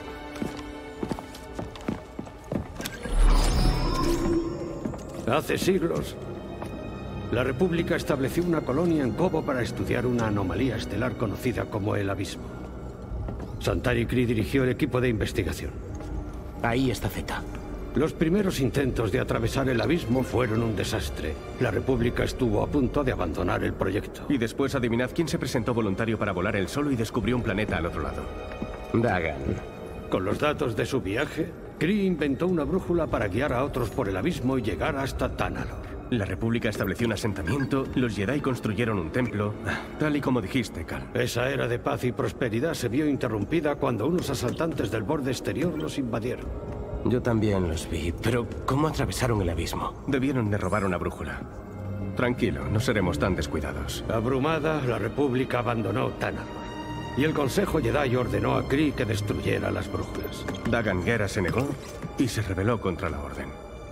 Hace siglos, la República estableció una colonia en Cobo para estudiar una anomalía estelar conocida como el Abismo. Santari Khri dirigió el equipo de investigación. Ahí está Zeta. Los primeros intentos de atravesar el abismo fueron un desastre. La República estuvo a punto de abandonar el proyecto. Y después adivinad quién se presentó voluntario para volar el solo y descubrió un planeta al otro lado. Dagan. Con los datos de su viaje, Khri inventó una brújula para guiar a otros por el abismo y llegar hasta Tanalor. La República estableció un asentamiento, los Jedi construyeron un templo, tal y como dijiste, Cal. Esa era de paz y prosperidad se vio interrumpida cuando unos asaltantes del borde exterior los invadieron. Yo también los vi, pero ¿cómo atravesaron el abismo? Debieron de robar una brújula. Tranquilo, no seremos tan descuidados. Abrumada, la República abandonó Tanalor. Y el Consejo Jedi ordenó a Khri que destruyera las brújulas. Dagan Gera se negó y se rebeló contra la Orden.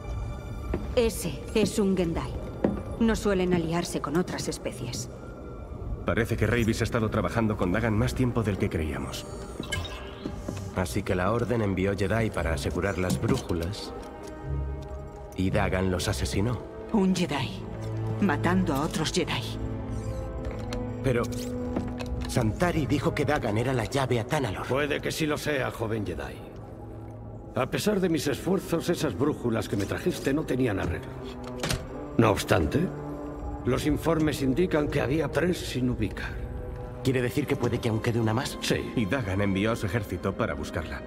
Ese es un Gendai. No suelen aliarse con otras especies. Parece que Reyvis ha estado trabajando con Dagan más tiempo del que creíamos. Así que la Orden envió Jedi para asegurar las brújulas y Dagan los asesinó. Un Jedi, matando a otros Jedi. Pero Santari dijo que Dagan era la llave a Tanalor. Puede que sí lo sea, joven Jedi. A pesar de mis esfuerzos, esas brújulas que me trajiste no tenían arreglo. No obstante, los informes indican que había 3 sin ubicar. ¿Quiere decir que puede que aún quede una más? Sí. Y Dagan envió a su ejército para buscarla.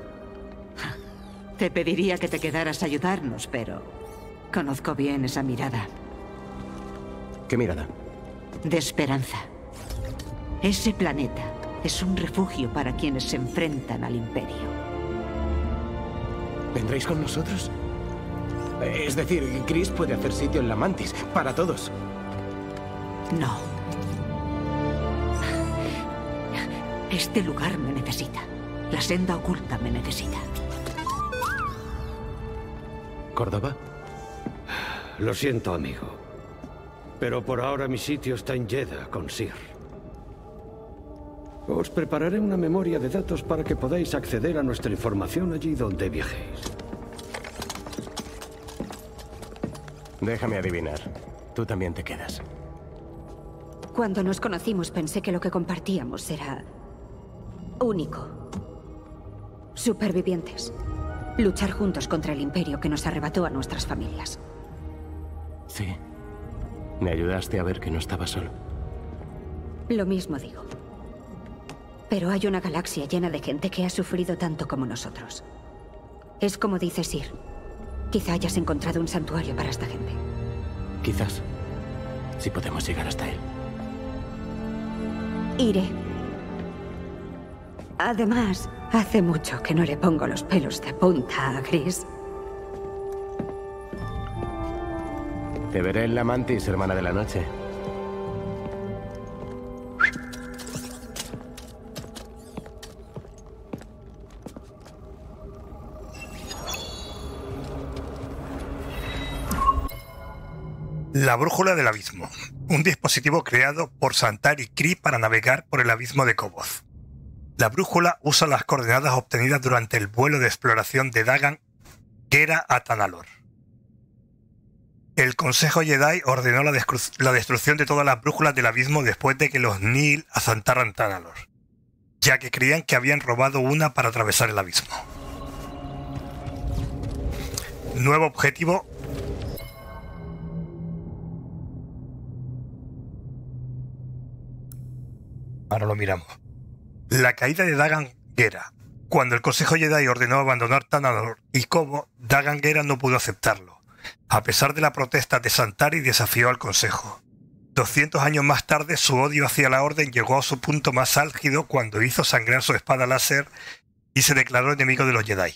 Te pediría que te quedaras a ayudarnos, pero conozco bien esa mirada. ¿Qué mirada? De esperanza. Ese planeta es un refugio para quienes se enfrentan al Imperio. ¿Vendréis con nosotros? Es decir, Chris puede hacer sitio en la Mantis, para todos. No. Este lugar me necesita. La senda oculta me necesita. ¿Córdoba? Lo siento, amigo. Pero por ahora mi sitio está en Jedha, con Sir. Os prepararé una memoria de datos para que podáis acceder a nuestra información allí donde viajéis. Déjame adivinar. Tú también te quedas. Cuando nos conocimos pensé que lo que compartíamos era único. Supervivientes. Luchar juntos contra el Imperio que nos arrebató a nuestras familias. Sí. Me ayudaste a ver que no estaba solo. Lo mismo digo. Pero hay una galaxia llena de gente que ha sufrido tanto como nosotros. Es como dice Sir. Quizá hayas encontrado un santuario para esta gente. Quizás. Si podemos llegar hasta él. Iré. Además, hace mucho que no le pongo los pelos de punta a Chris. Te veré en la Mantis, hermana de la noche. La brújula del abismo. Un dispositivo creado por Santari Khri para navegar por el abismo de Koboth. La brújula usa las coordenadas obtenidas durante el vuelo de exploración de Dagan Gera a Tanalor. El Consejo Jedi ordenó la destrucción de todas las brújulas del abismo después de que los Nihil asaltaran Tanalorr, ya que creían que habían robado una para atravesar el abismo. Nuevo objetivo. Ahora lo miramos. La caída de Dagan Gera. Cuando el Consejo Jedi ordenó abandonar Tanalorr y Koboh, Dagan Gera no pudo aceptarlo. A pesar de la protesta de Santari, desafió al Consejo. 200 años más tarde, su odio hacia la Orden llegó a su punto más álgido cuando hizo sangrar su espada láser y se declaró enemigo de los Jedi.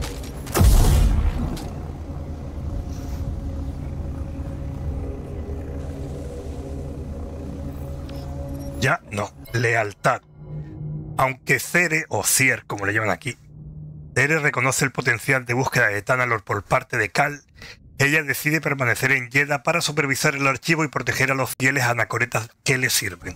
Ya no, lealtad. Aunque Cere, o Cier, como le llaman aquí, Cere reconoce el potencial de búsqueda de Tanalorr por parte de Cal, ella decide permanecer en Jedha para supervisar el archivo y proteger a los fieles anacoretas que le sirven.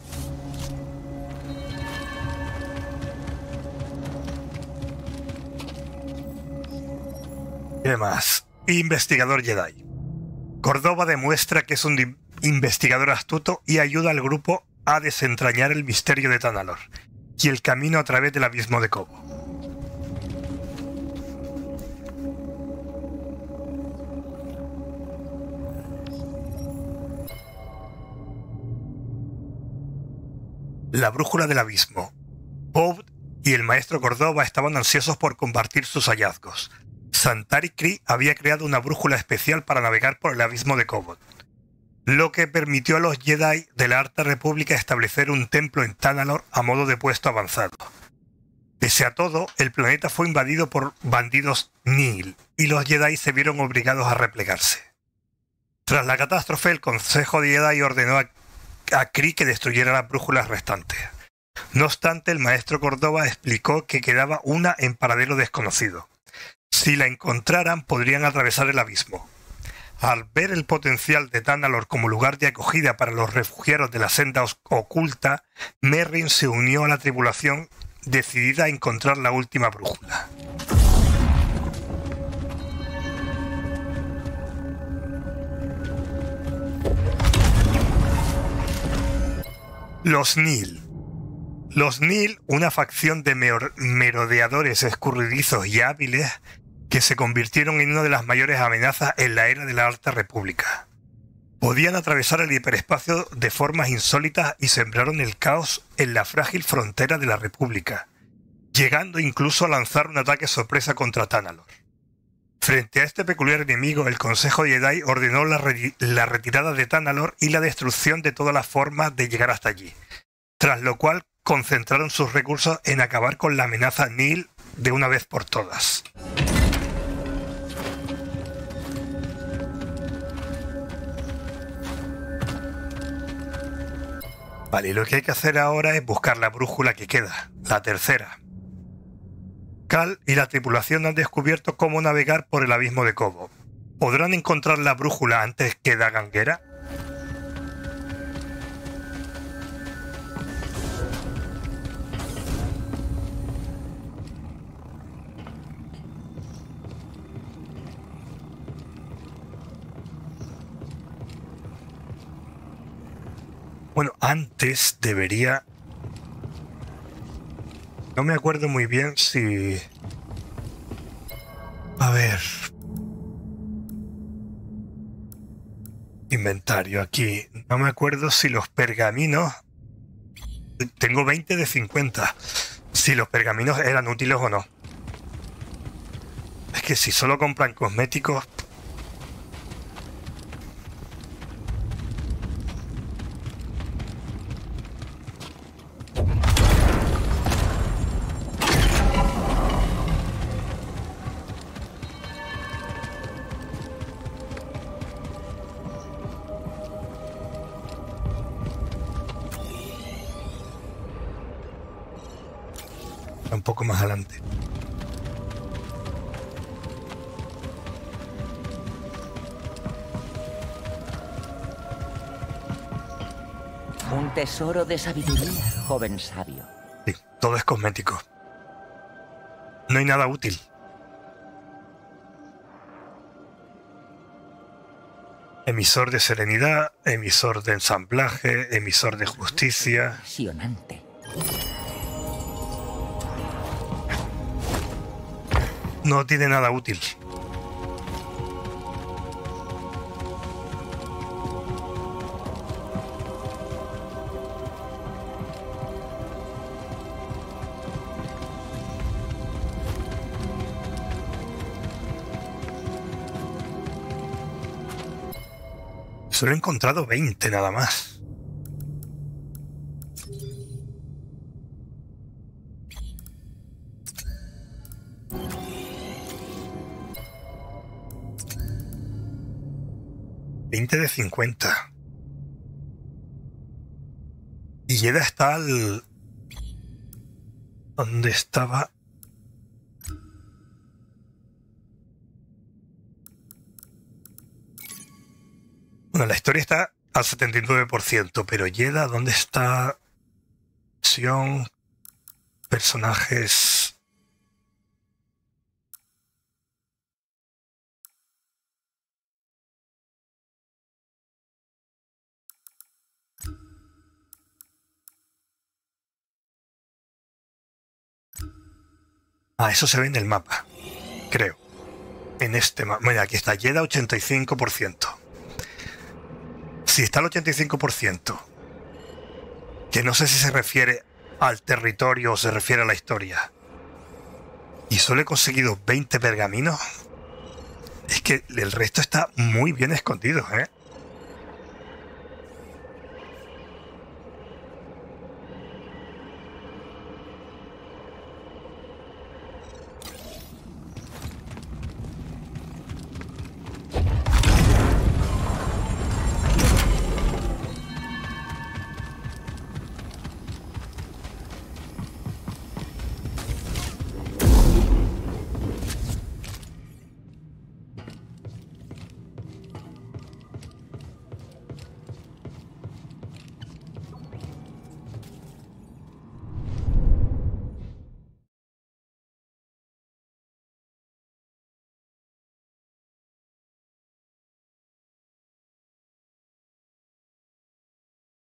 ¿Qué más? Investigador Jedi. Cordova demuestra que es un investigador astuto y ayuda al grupo a desentrañar el misterio de Tanalorr y el camino a través del abismo de Koboh. La brújula del abismo. Bob y el maestro Cordova estaban ansiosos por compartir sus hallazgos. Santari Khri había creado una brújula especial para navegar por el abismo de Koboh, lo que permitió a los Jedi de la Alta República establecer un templo en Tanalorr a modo de puesto avanzado. Pese a todo, el planeta fue invadido por bandidos Nihil y los Jedi se vieron obligados a replegarse. Tras la catástrofe, el Consejo de Jedi ordenó a Khri que destruyera las brújulas restantes. No obstante, el maestro Cordova explicó que quedaba una en paradero desconocido. Si la encontraran, podrían atravesar el abismo. Al ver el potencial de Tanalorr como lugar de acogida para los refugiados de la senda oculta, Merrin se unió a la tripulación decidida a encontrar la última brújula. Los Nihil. Los Nihil, una facción de merodeadores escurridizos y hábiles que se convirtieron en una de las mayores amenazas en la era de la Alta República. Podían atravesar el hiperespacio de formas insólitas y sembraron el caos en la frágil frontera de la República, llegando incluso a lanzar un ataque sorpresa contra Tanalorr. Frente a este peculiar enemigo, el Consejo Jedi ordenó la retirada de Tanalorr y la destrucción de todas las formas de llegar hasta allí, tras lo cual concentraron sus recursos en acabar con la amenaza Nihil de una vez por todas. Vale, y lo que hay que hacer ahora es buscar la brújula que queda, la tercera. Cal y la tripulación han descubierto cómo navegar por el abismo de Koboh. ¿Podrán encontrar la brújula antes que Dagan Gera? Bueno, antes debería... No me acuerdo muy bien si... A ver... Inventario aquí. No me acuerdo si los pergaminos... Tengo 20 de 50. Si los pergaminos eran útiles o no. Es que si solo compran cosméticos... Un poco más adelante. Un tesoro de sabiduría, joven sabio. Sí, todo es cosmético. No hay nada útil. Emisor de serenidad, emisor de ensamblaje, emisor de justicia. Impresionante. No tiene nada útil. Solo he encontrado 20 nada más. $20 de 50. Y Jedha está al... ¿Dónde estaba? Bueno, la historia está al 79%, pero Jedha, ¿dónde está? Acción, personajes... Ah, eso se ve en el mapa, creo. En este mapa. Mira, aquí está Jedha 85%. Si está al 85%, que no sé si se refiere al territorio o se refiere a la historia, y solo he conseguido 20 pergaminos, es que el resto está muy bien escondido, ¿eh?